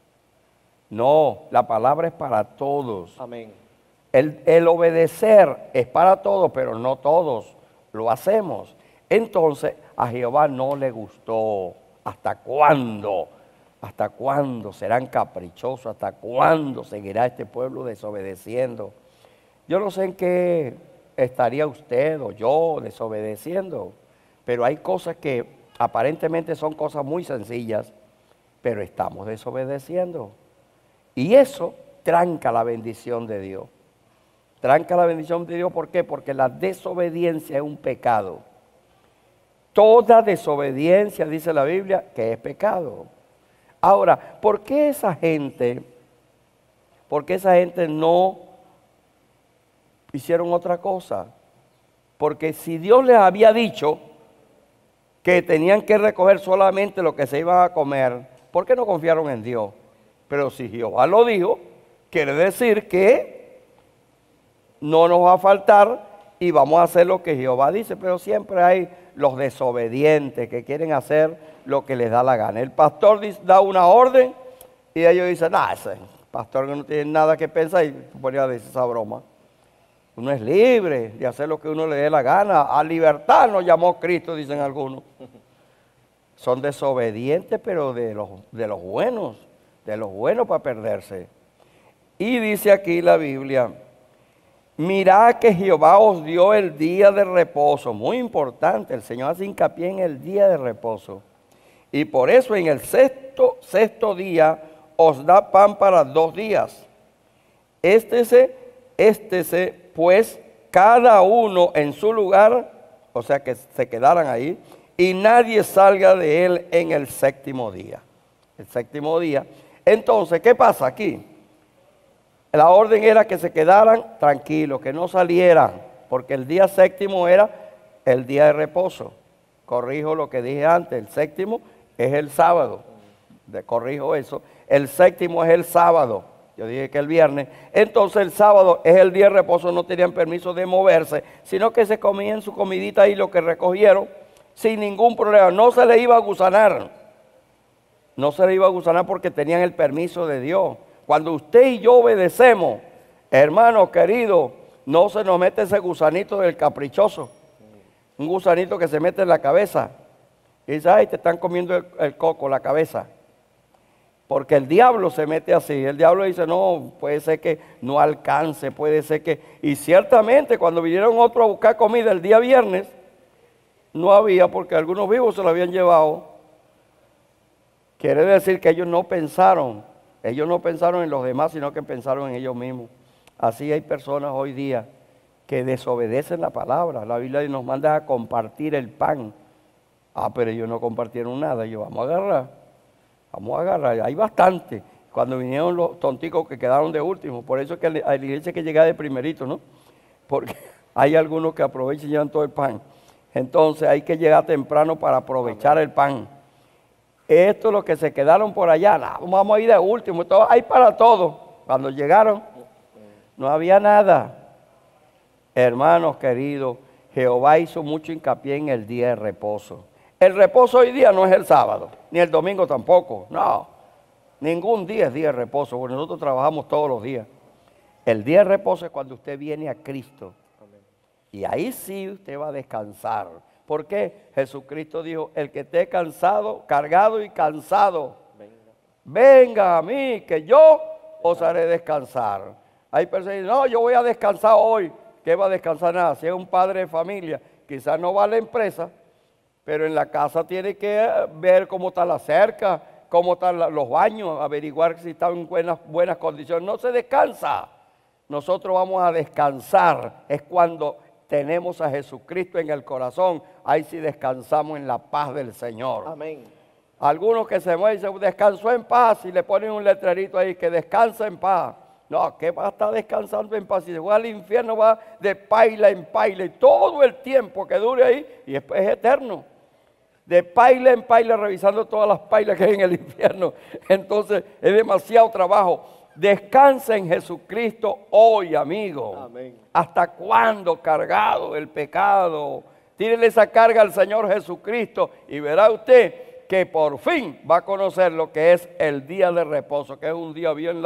C: No, la palabra es para todos.
A: Amén.
C: El, el obedecer es para todos, pero no todos lo hacemos. Entonces a Jehová no le gustó. ¿Hasta cuándo? ¿Hasta cuándo serán caprichosos? ¿Hasta cuándo seguirá este pueblo desobedeciendo? Yo no sé en qué estaría usted o yo desobedeciendo, pero hay cosas que aparentemente son cosas muy sencillas, pero estamos desobedeciendo. Y eso tranca la bendición de Dios. Tranca la bendición de Dios, ¿por qué? Porque la desobediencia es un pecado. Toda desobediencia, dice la Biblia, que es pecado. Ahora, ¿por qué esa gente, por qué esa gente no hicieron otra cosa? Porque si Dios les había dicho que tenían que recoger solamente lo que se iban a comer, ¿por qué no confiaron en Dios? Pero si Jehová lo dijo, quiere decir que no nos va a faltar y vamos a hacer lo que Jehová dice. Pero siempre hay los desobedientes que quieren hacer lo que les da la gana. El pastor dice, da una orden y ellos dicen, no, ese pastor que no tiene nada que pensar, y ponía a decir esa broma. Uno es libre de hacer lo que uno le dé la gana. A libertad nos llamó Cristo, dicen algunos. Son desobedientes, pero de los, de los buenos, de los buenos para perderse. Y dice aquí la Biblia, mirad que Jehová os dio el día de reposo. Muy importante, el Señor hace hincapié en el día de reposo. Y por eso en el sexto, sexto día os da pan para dos días. Éstese, éstese, pues, cada uno en su lugar, o sea que se quedaran ahí, y nadie salga de él en el séptimo día. El séptimo día. Entonces, ¿qué pasa aquí? La orden era que se quedaran tranquilos, que no salieran, porque el día séptimo era el día de reposo. Corrijo lo que dije antes, el séptimo es el sábado. De, corrijo eso. El séptimo es el sábado. Yo dije que el viernes. Entonces el sábado es el día de reposo, no tenían permiso de moverse, sino que se comían su comidita y lo que recogieron sin ningún problema. No se le iba a gusanar. No se le iba a gusanar porque tenían el permiso de Dios. Cuando usted y yo obedecemos, hermano querido, no se nos mete ese gusanito del caprichoso. Un gusanito que se mete en la cabeza. Y dice, ay, te están comiendo el, el coco, la cabeza. Porque el diablo se mete así. El diablo dice, no, puede ser que no alcance, puede ser que... Y ciertamente cuando vinieron otros a buscar comida el día viernes, no había porque algunos vivos se lo habían llevado. Quiere decir que ellos no pensaron, ellos no pensaron en los demás, sino que pensaron en ellos mismos. Así hay personas hoy día que desobedecen la palabra. La Biblia nos manda a compartir el pan. Ah, pero ellos no compartieron nada. Ellos, vamos a agarrar, vamos a agarrar. Hay bastante. Cuando vinieron los tonticos que quedaron de último, por eso es que a la iglesia hay que llegar de primerito, ¿no? Porque hay algunos que aprovechan y llevan todo el pan. Entonces hay que llegar temprano para aprovechar el pan. Esto es lo que se quedaron por allá. No, vamos a ir de último. Todo, hay para todo. Cuando llegaron, no había nada. Hermanos queridos, Jehová hizo mucho hincapié en el día de reposo. El reposo hoy día no es el sábado, ni el domingo tampoco. No, ningún día es día de reposo, porque nosotros trabajamos todos los días. El día de reposo es cuando usted viene a Cristo. Y ahí sí usted va a descansar. ¿Por qué? Jesucristo dijo, el que esté cansado, cargado y cansado, venga a mí, que yo os haré descansar. Hay personas que dicen, no, yo voy a descansar hoy. ¿Qué va a descansar? Nada. Si es un padre de familia, quizás no va a la empresa, pero en la casa tiene que ver cómo está la cerca, cómo están los baños, averiguar si están en buenas, buenas condiciones. No se descansa. Nosotros vamos a descansar. Es cuando tenemos a Jesucristo en el corazón. Ahí sí descansamos en la paz del Señor.
A: Amén.
C: Algunos que se mueven dicen, descansó en paz, y le ponen un letrerito ahí, que descansa en paz. No, que va a estar descansando en paz. Si se va al infierno, va de paila en paila, y todo el tiempo que dure ahí, y después es eterno. De paila en paila, revisando todas las pailas que hay en el infierno. Entonces, es demasiado trabajo. Descansa en Jesucristo hoy, amigo.
A: Amén.
C: ¿Hasta cuándo cargado el pecado? Tírele esa carga al Señor Jesucristo y verá usted que por fin va a conocer lo que es el día de reposo, que es un día bien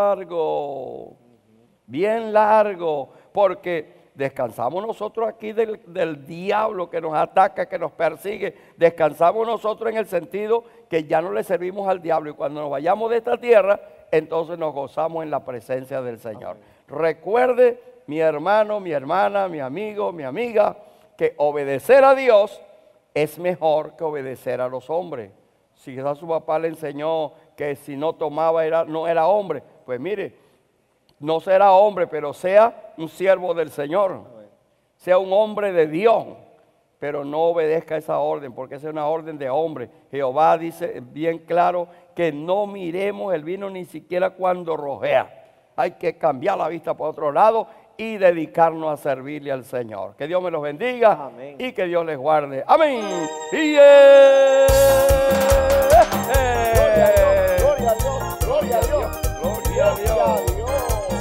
C: largo, bien largo, porque descansamos nosotros aquí del, del diablo que nos ataca, que nos persigue. Descansamos nosotros en el sentido que ya no le servimos al diablo, y cuando nos vayamos de esta tierra, entonces nos gozamos en la presencia del Señor. Amén. Recuerde, mi hermano, mi hermana, mi amigo, mi amiga, que obedecer a Dios es mejor que obedecer a los hombres. Si quizás su papá le enseñó que si no tomaba era, no era hombre, pues mire, no será hombre, pero sea un siervo del Señor, sea un hombre de Dios, pero no obedezca esa orden, porque esa es una orden de hombre. Jehová dice bien claro que no miremos el vino ni siquiera cuando rojea. Hay que cambiar la vista por otro lado y dedicarnos a servirle al Señor. Que Dios me los bendiga. Amén. Y que Dios les guarde. Amén. Y eh, eh,
A: Gloria a Dios, gloria a Dios, gloria a Dios, gloria a Dios.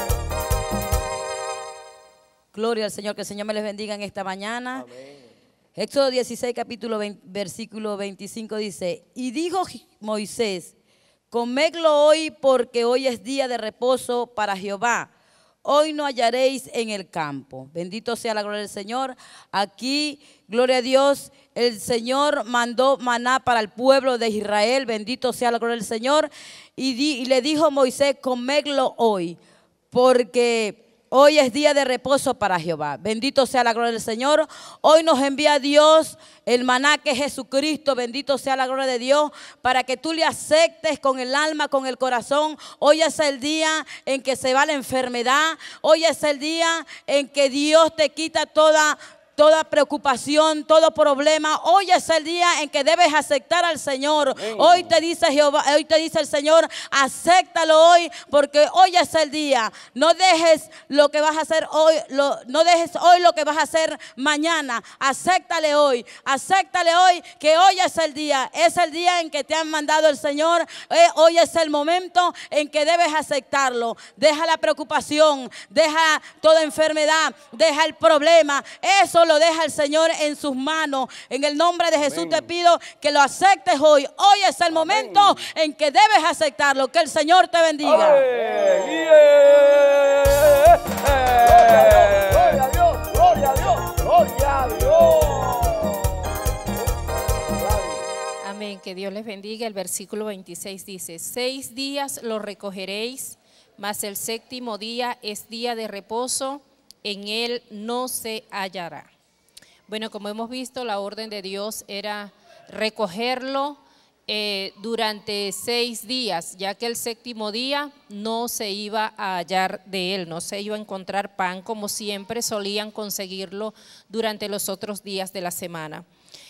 F: Gloria al Señor, que el Señor me les bendiga en esta mañana.
A: Amén.
F: Éxodo dieciséis, capítulo veinte, versículo veinticinco dice, y dijo Moisés, comedlo hoy porque hoy es día de reposo para Jehová. Hoy no hallaréis en el campo. Bendito sea la gloria del Señor. Aquí, gloria a Dios, el Señor mandó maná para el pueblo de Israel. Bendito sea la gloria del Señor. Y, di, y le dijo Moisés, comedlo hoy, porque hoy es día de reposo para Jehová. Bendito sea la gloria del Señor. Hoy nos envía Dios el maná que es Jesucristo. Bendito sea la gloria de Dios, para que tú le aceptes con el alma, con el corazón. Hoy es el día en que se va la enfermedad. Hoy es el día en que Dios te quita toda toda preocupación, todo problema. Hoy es el día en que debes aceptar al Señor. Amén. Hoy te dice Jehová, hoy te dice el Señor, acéptalo hoy, porque hoy es el día. No dejes lo que vas a hacer hoy, lo, no dejes hoy lo que vas a hacer mañana. Acéptale hoy, acéptale hoy, que hoy es el día. Es el día en que te han mandado el Señor. Eh, hoy es el momento en que debes aceptarlo. Deja la preocupación, deja toda enfermedad, deja el problema. Eso lo deja el Señor en sus manos. En el nombre de Jesús. Amén. Te pido que lo aceptes hoy. Hoy es el Amén. Momento en que debes aceptarlo. Que el Señor te bendiga.
C: Amén. Yeah.
A: Gloria a Dios, gloria a Dios, gloria a Dios, gloria a Dios.
F: Amén.
G: que Dios les bendiga. El versículo veintiséis dice, seis días lo recogeréis, mas el séptimo día es día de reposo, en él no se hallará. Bueno, como hemos visto, la orden de Dios era recogerlo eh, durante seis días, ya que el séptimo día no se iba a hallar de él, no se iba a encontrar pan como siempre solían conseguirlo durante los otros días de la semana.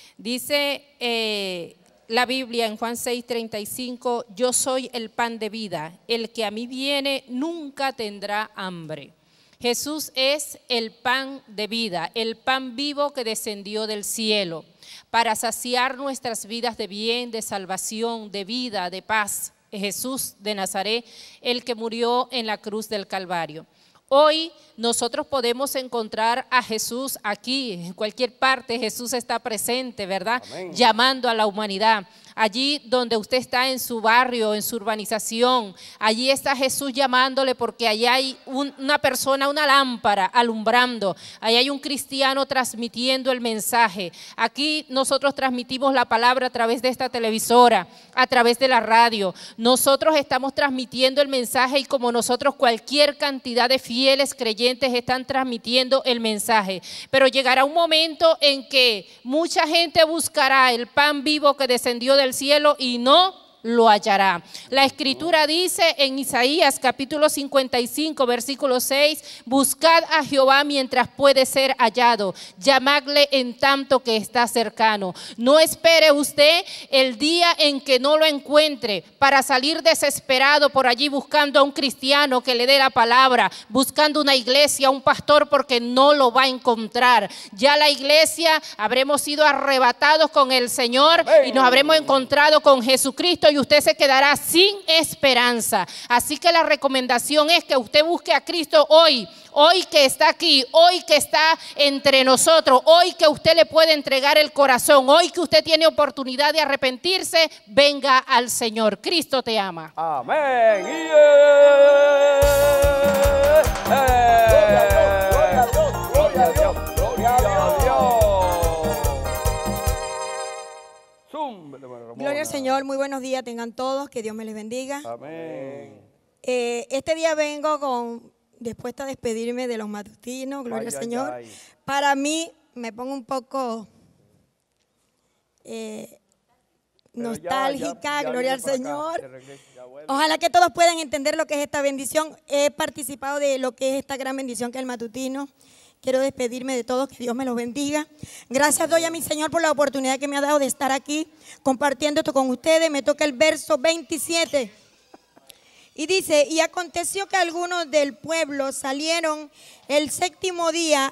G: Dice eh, la Biblia en Juan seis treinta y cinco, yo soy el pan de vida, el que a mí viene nunca tendrá hambre. Jesús es el pan de vida, el pan vivo que descendió del cielo para saciar nuestras vidas de bien, de salvación, de vida, de paz. Jesús de Nazaret, el que murió en la cruz del Calvario. Hoy nosotros podemos encontrar a Jesús aquí, en cualquier parte Jesús está presente, ¿verdad? Amén. Llamando a la humanidad. Allí donde usted está en su barrio, en su urbanización, allí está Jesús llamándole porque allí hay un, una persona, una lámpara alumbrando, allí hay un cristiano transmitiendo el mensaje. Aquí nosotros transmitimos la palabra a través de esta televisora, a través de la radio. Nosotros estamos transmitiendo el mensaje y como nosotros cualquier cantidad de fieles creyentes están transmitiendo el mensaje. Pero llegará un momento en que mucha gente buscará el pan vivo que descendió del cielo y no lo hallará. La escritura dice en Isaías capítulo cincuenta y cinco versículo seis, buscad a Jehová mientras puede ser hallado, llamadle en tanto que está cercano. No espere usted el día en que no lo encuentre para salir desesperado por allí buscando a un cristiano que le dé la palabra, buscando una iglesia, un pastor, porque no lo va a encontrar. Ya la iglesia habremos sido arrebatados con el Señor y nos habremos encontrado con Jesucristo y usted se quedará sin esperanza. Así que la recomendación es que usted busque a Cristo hoy, hoy que está aquí, hoy que está entre nosotros, hoy que usted le puede entregar el corazón, hoy que usted tiene oportunidad de arrepentirse, venga al Señor. Cristo te ama.
C: Amén. Yeah. Yeah. Gloria a Dios, gloria a Dios, gloria a Dios, gloria a Dios.
H: Gloria al Señor, muy buenos días tengan todos, que Dios me les bendiga.
C: Amén.
H: Eh, este día vengo con, dispuesta a despedirme de los matutinos, gloria
C: Ay,
H: al Señor.
C: ay, ay.
H: Para mí me pongo un poco eh,
C: Pero
H: nostálgica,
C: ya, ya, ya
H: gloria al
C: viene para acá,
H: Señor.
C: te regreso, ya vuelve.
H: Ojalá que todos puedan entender lo que es esta bendición. He participado de lo que es esta gran bendición que es el matutino. Quiero despedirme de todos, que Dios me los bendiga. Gracias doy a mi Señor por la oportunidad que me ha dado de estar aquí compartiendo esto con ustedes. Me toca el verso veintisiete. Y dice, y aconteció que algunos del pueblo salieron el séptimo día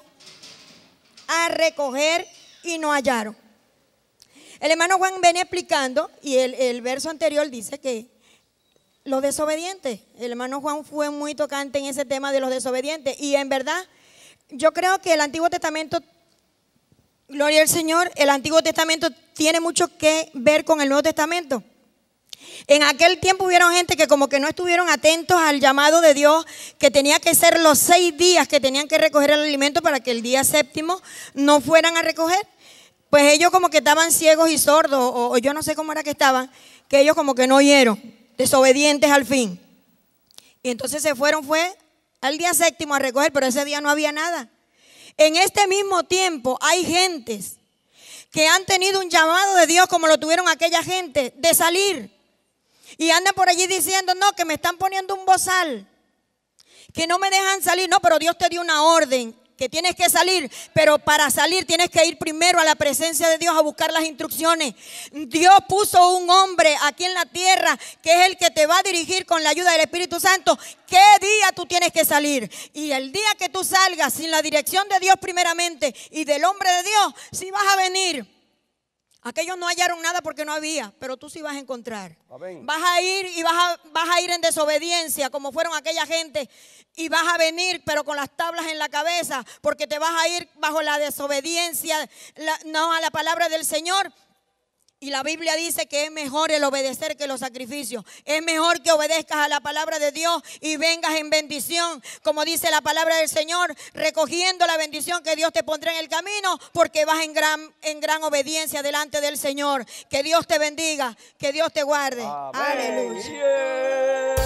H: a recoger y no hallaron. El hermano Juan viene explicando, y el, el verso anterior dice que los desobedientes, el hermano Juan fue muy tocante en ese tema de los desobedientes. Y en verdad, yo creo que el Antiguo Testamento, gloria al Señor, el Antiguo Testamento tiene mucho que ver con el Nuevo Testamento. En aquel tiempo hubieron gente que como que no estuvieron atentos al llamado de Dios, que tenía que ser los seis días que tenían que recoger el alimento para que el día séptimo no fueran a recoger. Pues ellos como que estaban ciegos y sordos, o, o yo no sé cómo era que estaban, que ellos como que no oyeron, desobedientes al fin. Y entonces se fueron, fue al día séptimo a recoger, pero ese día no había nada. En este mismo tiempo hay gentes que han tenido un llamado de Dios como lo tuvieron aquella gente, de salir. Y andan por allí diciendo, no, que me están poniendo un bozal, que no me dejan salir. No, pero Dios te dio una orden, que tienes que salir, pero para salir tienes que ir primero a la presencia de Dios a buscar las instrucciones. Dios puso un hombre aquí en la tierra que es el que te va a dirigir con la ayuda del Espíritu Santo. ¿Qué día tú tienes que salir? Y el día que tú salgas sin la dirección de Dios primeramente y del hombre de Dios, sí vas a venir. Aquellos no hallaron nada porque no había, pero tú sí vas a encontrar. Amén. Vas a ir y vas a, vas a ir en desobediencia como fueron aquella gente, y vas a venir pero con las tablas en la cabeza, porque te vas a ir bajo la desobediencia, la, no a la palabra del Señor. Y la Biblia dice que es mejor el obedecer que los sacrificios. Es mejor que obedezcas a la palabra de Dios y vengas en bendición, como dice la palabra del Señor, recogiendo la bendición que Dios te pondrá en el camino, porque vas en gran, en gran obediencia delante del Señor. Que Dios te bendiga, que Dios te guarde.
C: Amén.
H: Aleluya.
C: Yeah.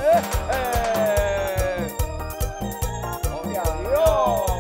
C: Gloria a Dios.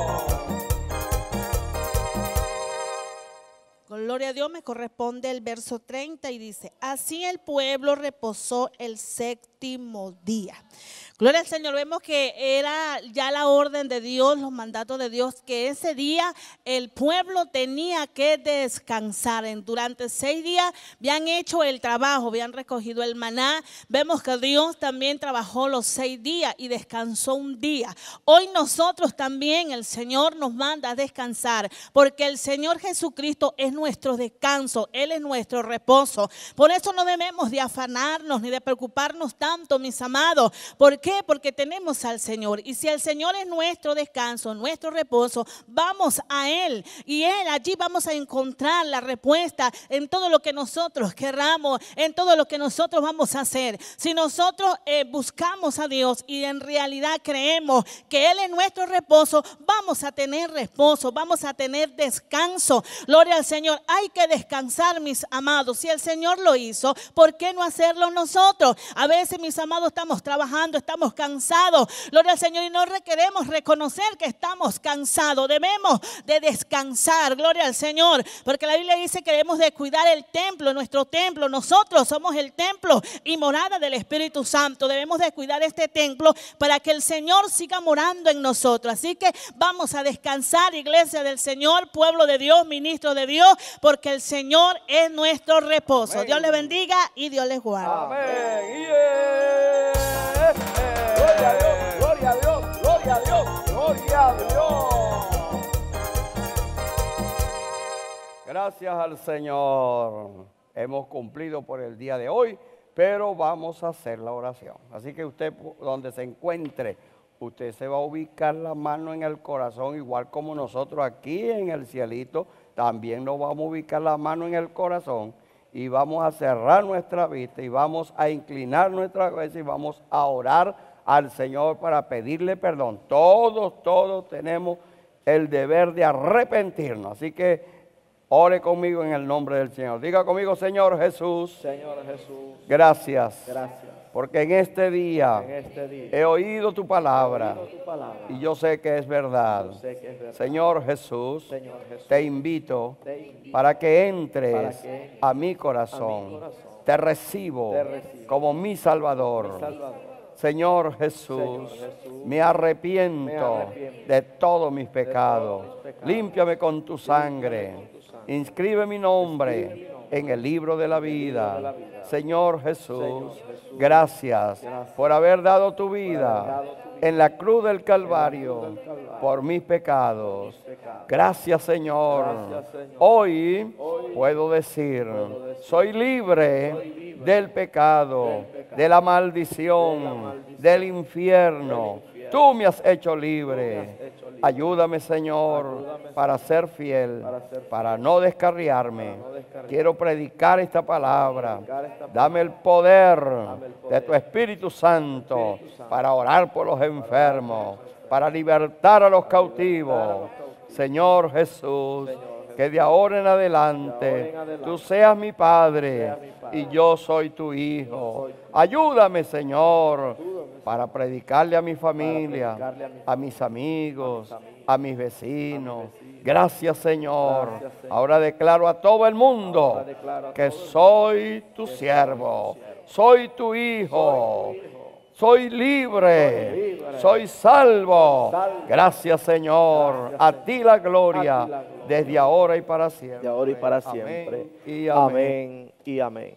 I: Gloria a Dios, me corresponde el verso treinta y dice, así el pueblo reposó el séptimo día. Gloria al Señor, vemos que era ya la orden de Dios, los mandatos de Dios, que ese día el pueblo tenía que descansar. Durante seis días habían hecho el trabajo, habían recogido el maná. Vemos que Dios también trabajó los seis días y descansó un día. Hoy nosotros también, el Señor nos manda a descansar, porque el Señor Jesucristo es nuestro descanso, Él es nuestro reposo. Por eso no debemos de afanarnos ni de preocuparnos tanto, mis amados. ¿Por qué? Porque tenemos al Señor, y si el Señor es nuestro descanso, nuestro reposo, vamos a Él, y Él allí vamos a encontrar la respuesta en todo lo que nosotros querramos, en todo lo que nosotros vamos a hacer. Si nosotros eh, buscamos a Dios y en realidad creemos que Él es nuestro reposo, vamos a tener reposo, vamos a tener descanso. Gloria al Señor. Hay que descansar, mis amados. Si el Señor lo hizo, ¿por qué no hacerlo nosotros? A veces, mis amados, estamos trabajando, estamos cansados, gloria al Señor, y no requeremos reconocer que estamos cansados. Debemos de descansar, gloria al Señor, porque la Biblia dice que debemos de cuidar el templo, nuestro templo. Nosotros somos el templo y morada del Espíritu Santo. Debemos de cuidar este templo para que el Señor siga morando en nosotros. Así que vamos a descansar, iglesia del Señor, pueblo de Dios, ministro de Dios, porque el Señor es nuestro reposo. Amén. Dios les bendiga y Dios les guarde.
C: Amén. Yeah.
A: Gloria a Dios, gloria a Dios, gloria a Dios, gloria a Dios.
C: Gracias al Señor. Hemos cumplido por el día de hoy, pero vamos a hacer la oración. Así que usted, donde se encuentre, usted se va a ubicar la mano en el corazón, igual como nosotros aquí en el cielito, también nos vamos a ubicar la mano en el corazón. Y vamos a cerrar nuestra vista y vamos a inclinar nuestra cabeza y vamos a orar al Señor para pedirle perdón. Todos, todos tenemos el deber de arrepentirnos. Así que ore conmigo en el nombre del Señor. Diga conmigo, Señor Jesús.
A: Señor Jesús.
C: Gracias.
A: Gracias.
C: Porque en este día,
A: en este día
C: he oído tu palabra,
A: he oído tu palabra
C: y yo sé que es verdad.
A: Yo sé que es verdad.
C: Señor Jesús,
A: Señor Jesús,
C: te invito,
A: te invito
C: para que entres
A: para que entres
C: a mi corazón.
A: a mi corazón.
C: Te recibo,
A: Te recibo
C: como mi Salvador.
A: mi Salvador.
C: Señor Jesús,
A: Señor Jesús,
C: me arrepiento,
A: me arrepiento
C: de todos mis pecados.
A: mis pecados.
C: Límpiame con tu sangre.
A: Límpiame con tu sangre.
C: Inscribe mi nombre
A: Inscribe mi nombre
C: en el libro de la
A: en el libro
C: vida.
A: de la vida.
C: Señor Jesús,
A: Señor Jesús,
C: gracias,
A: gracias
C: por haber dado tu
A: haber
C: vida
A: dado tu vida
C: en la cruz del
A: en
C: Calvario
A: la cruz del Calvario
C: por mis pecados.
A: por mis pecados.
C: Gracias, Señor.
A: Gracias, Señor.
C: Hoy,
A: Hoy
C: puedo decir,
A: puedo decir,
C: soy libre,
A: soy libre
C: del, pecado,
A: del pecado,
C: de la maldición,
A: de la maldición,
C: del infierno.
A: del infierno.
C: Tú me has hecho libre.
A: Tú me has hecho libre.
C: Ayúdame, Señor,
A: Ayúdame,
C: para ser fiel,
A: para ser fiel,
C: para no descarriarme.
A: para no descarriarme.
C: Quiero predicar esta palabra.
A: Predicar esta palabra.
C: Dame el poder,
A: Dame el poder
C: de tu Espíritu Santo,
A: Espíritu Santo,
C: para orar por los enfermos, para libertar a los cautivos. Señor Jesús, que de ahora en adelante tú seas mi Padre y yo soy tu Hijo. Ayúdame, Señor, para predicarle a mi familia, a mis amigos, a mis vecinos. Gracias, Señor. Ahora declaro a todo el mundo que soy tu siervo, soy tu hijo. Soy libre, soy salvo. Gracias, Señor. A ti la gloria, desde ahora y para siempre.
A: De ahora y para
C: Amén
A: siempre.
C: y amén.
A: Amén y amén.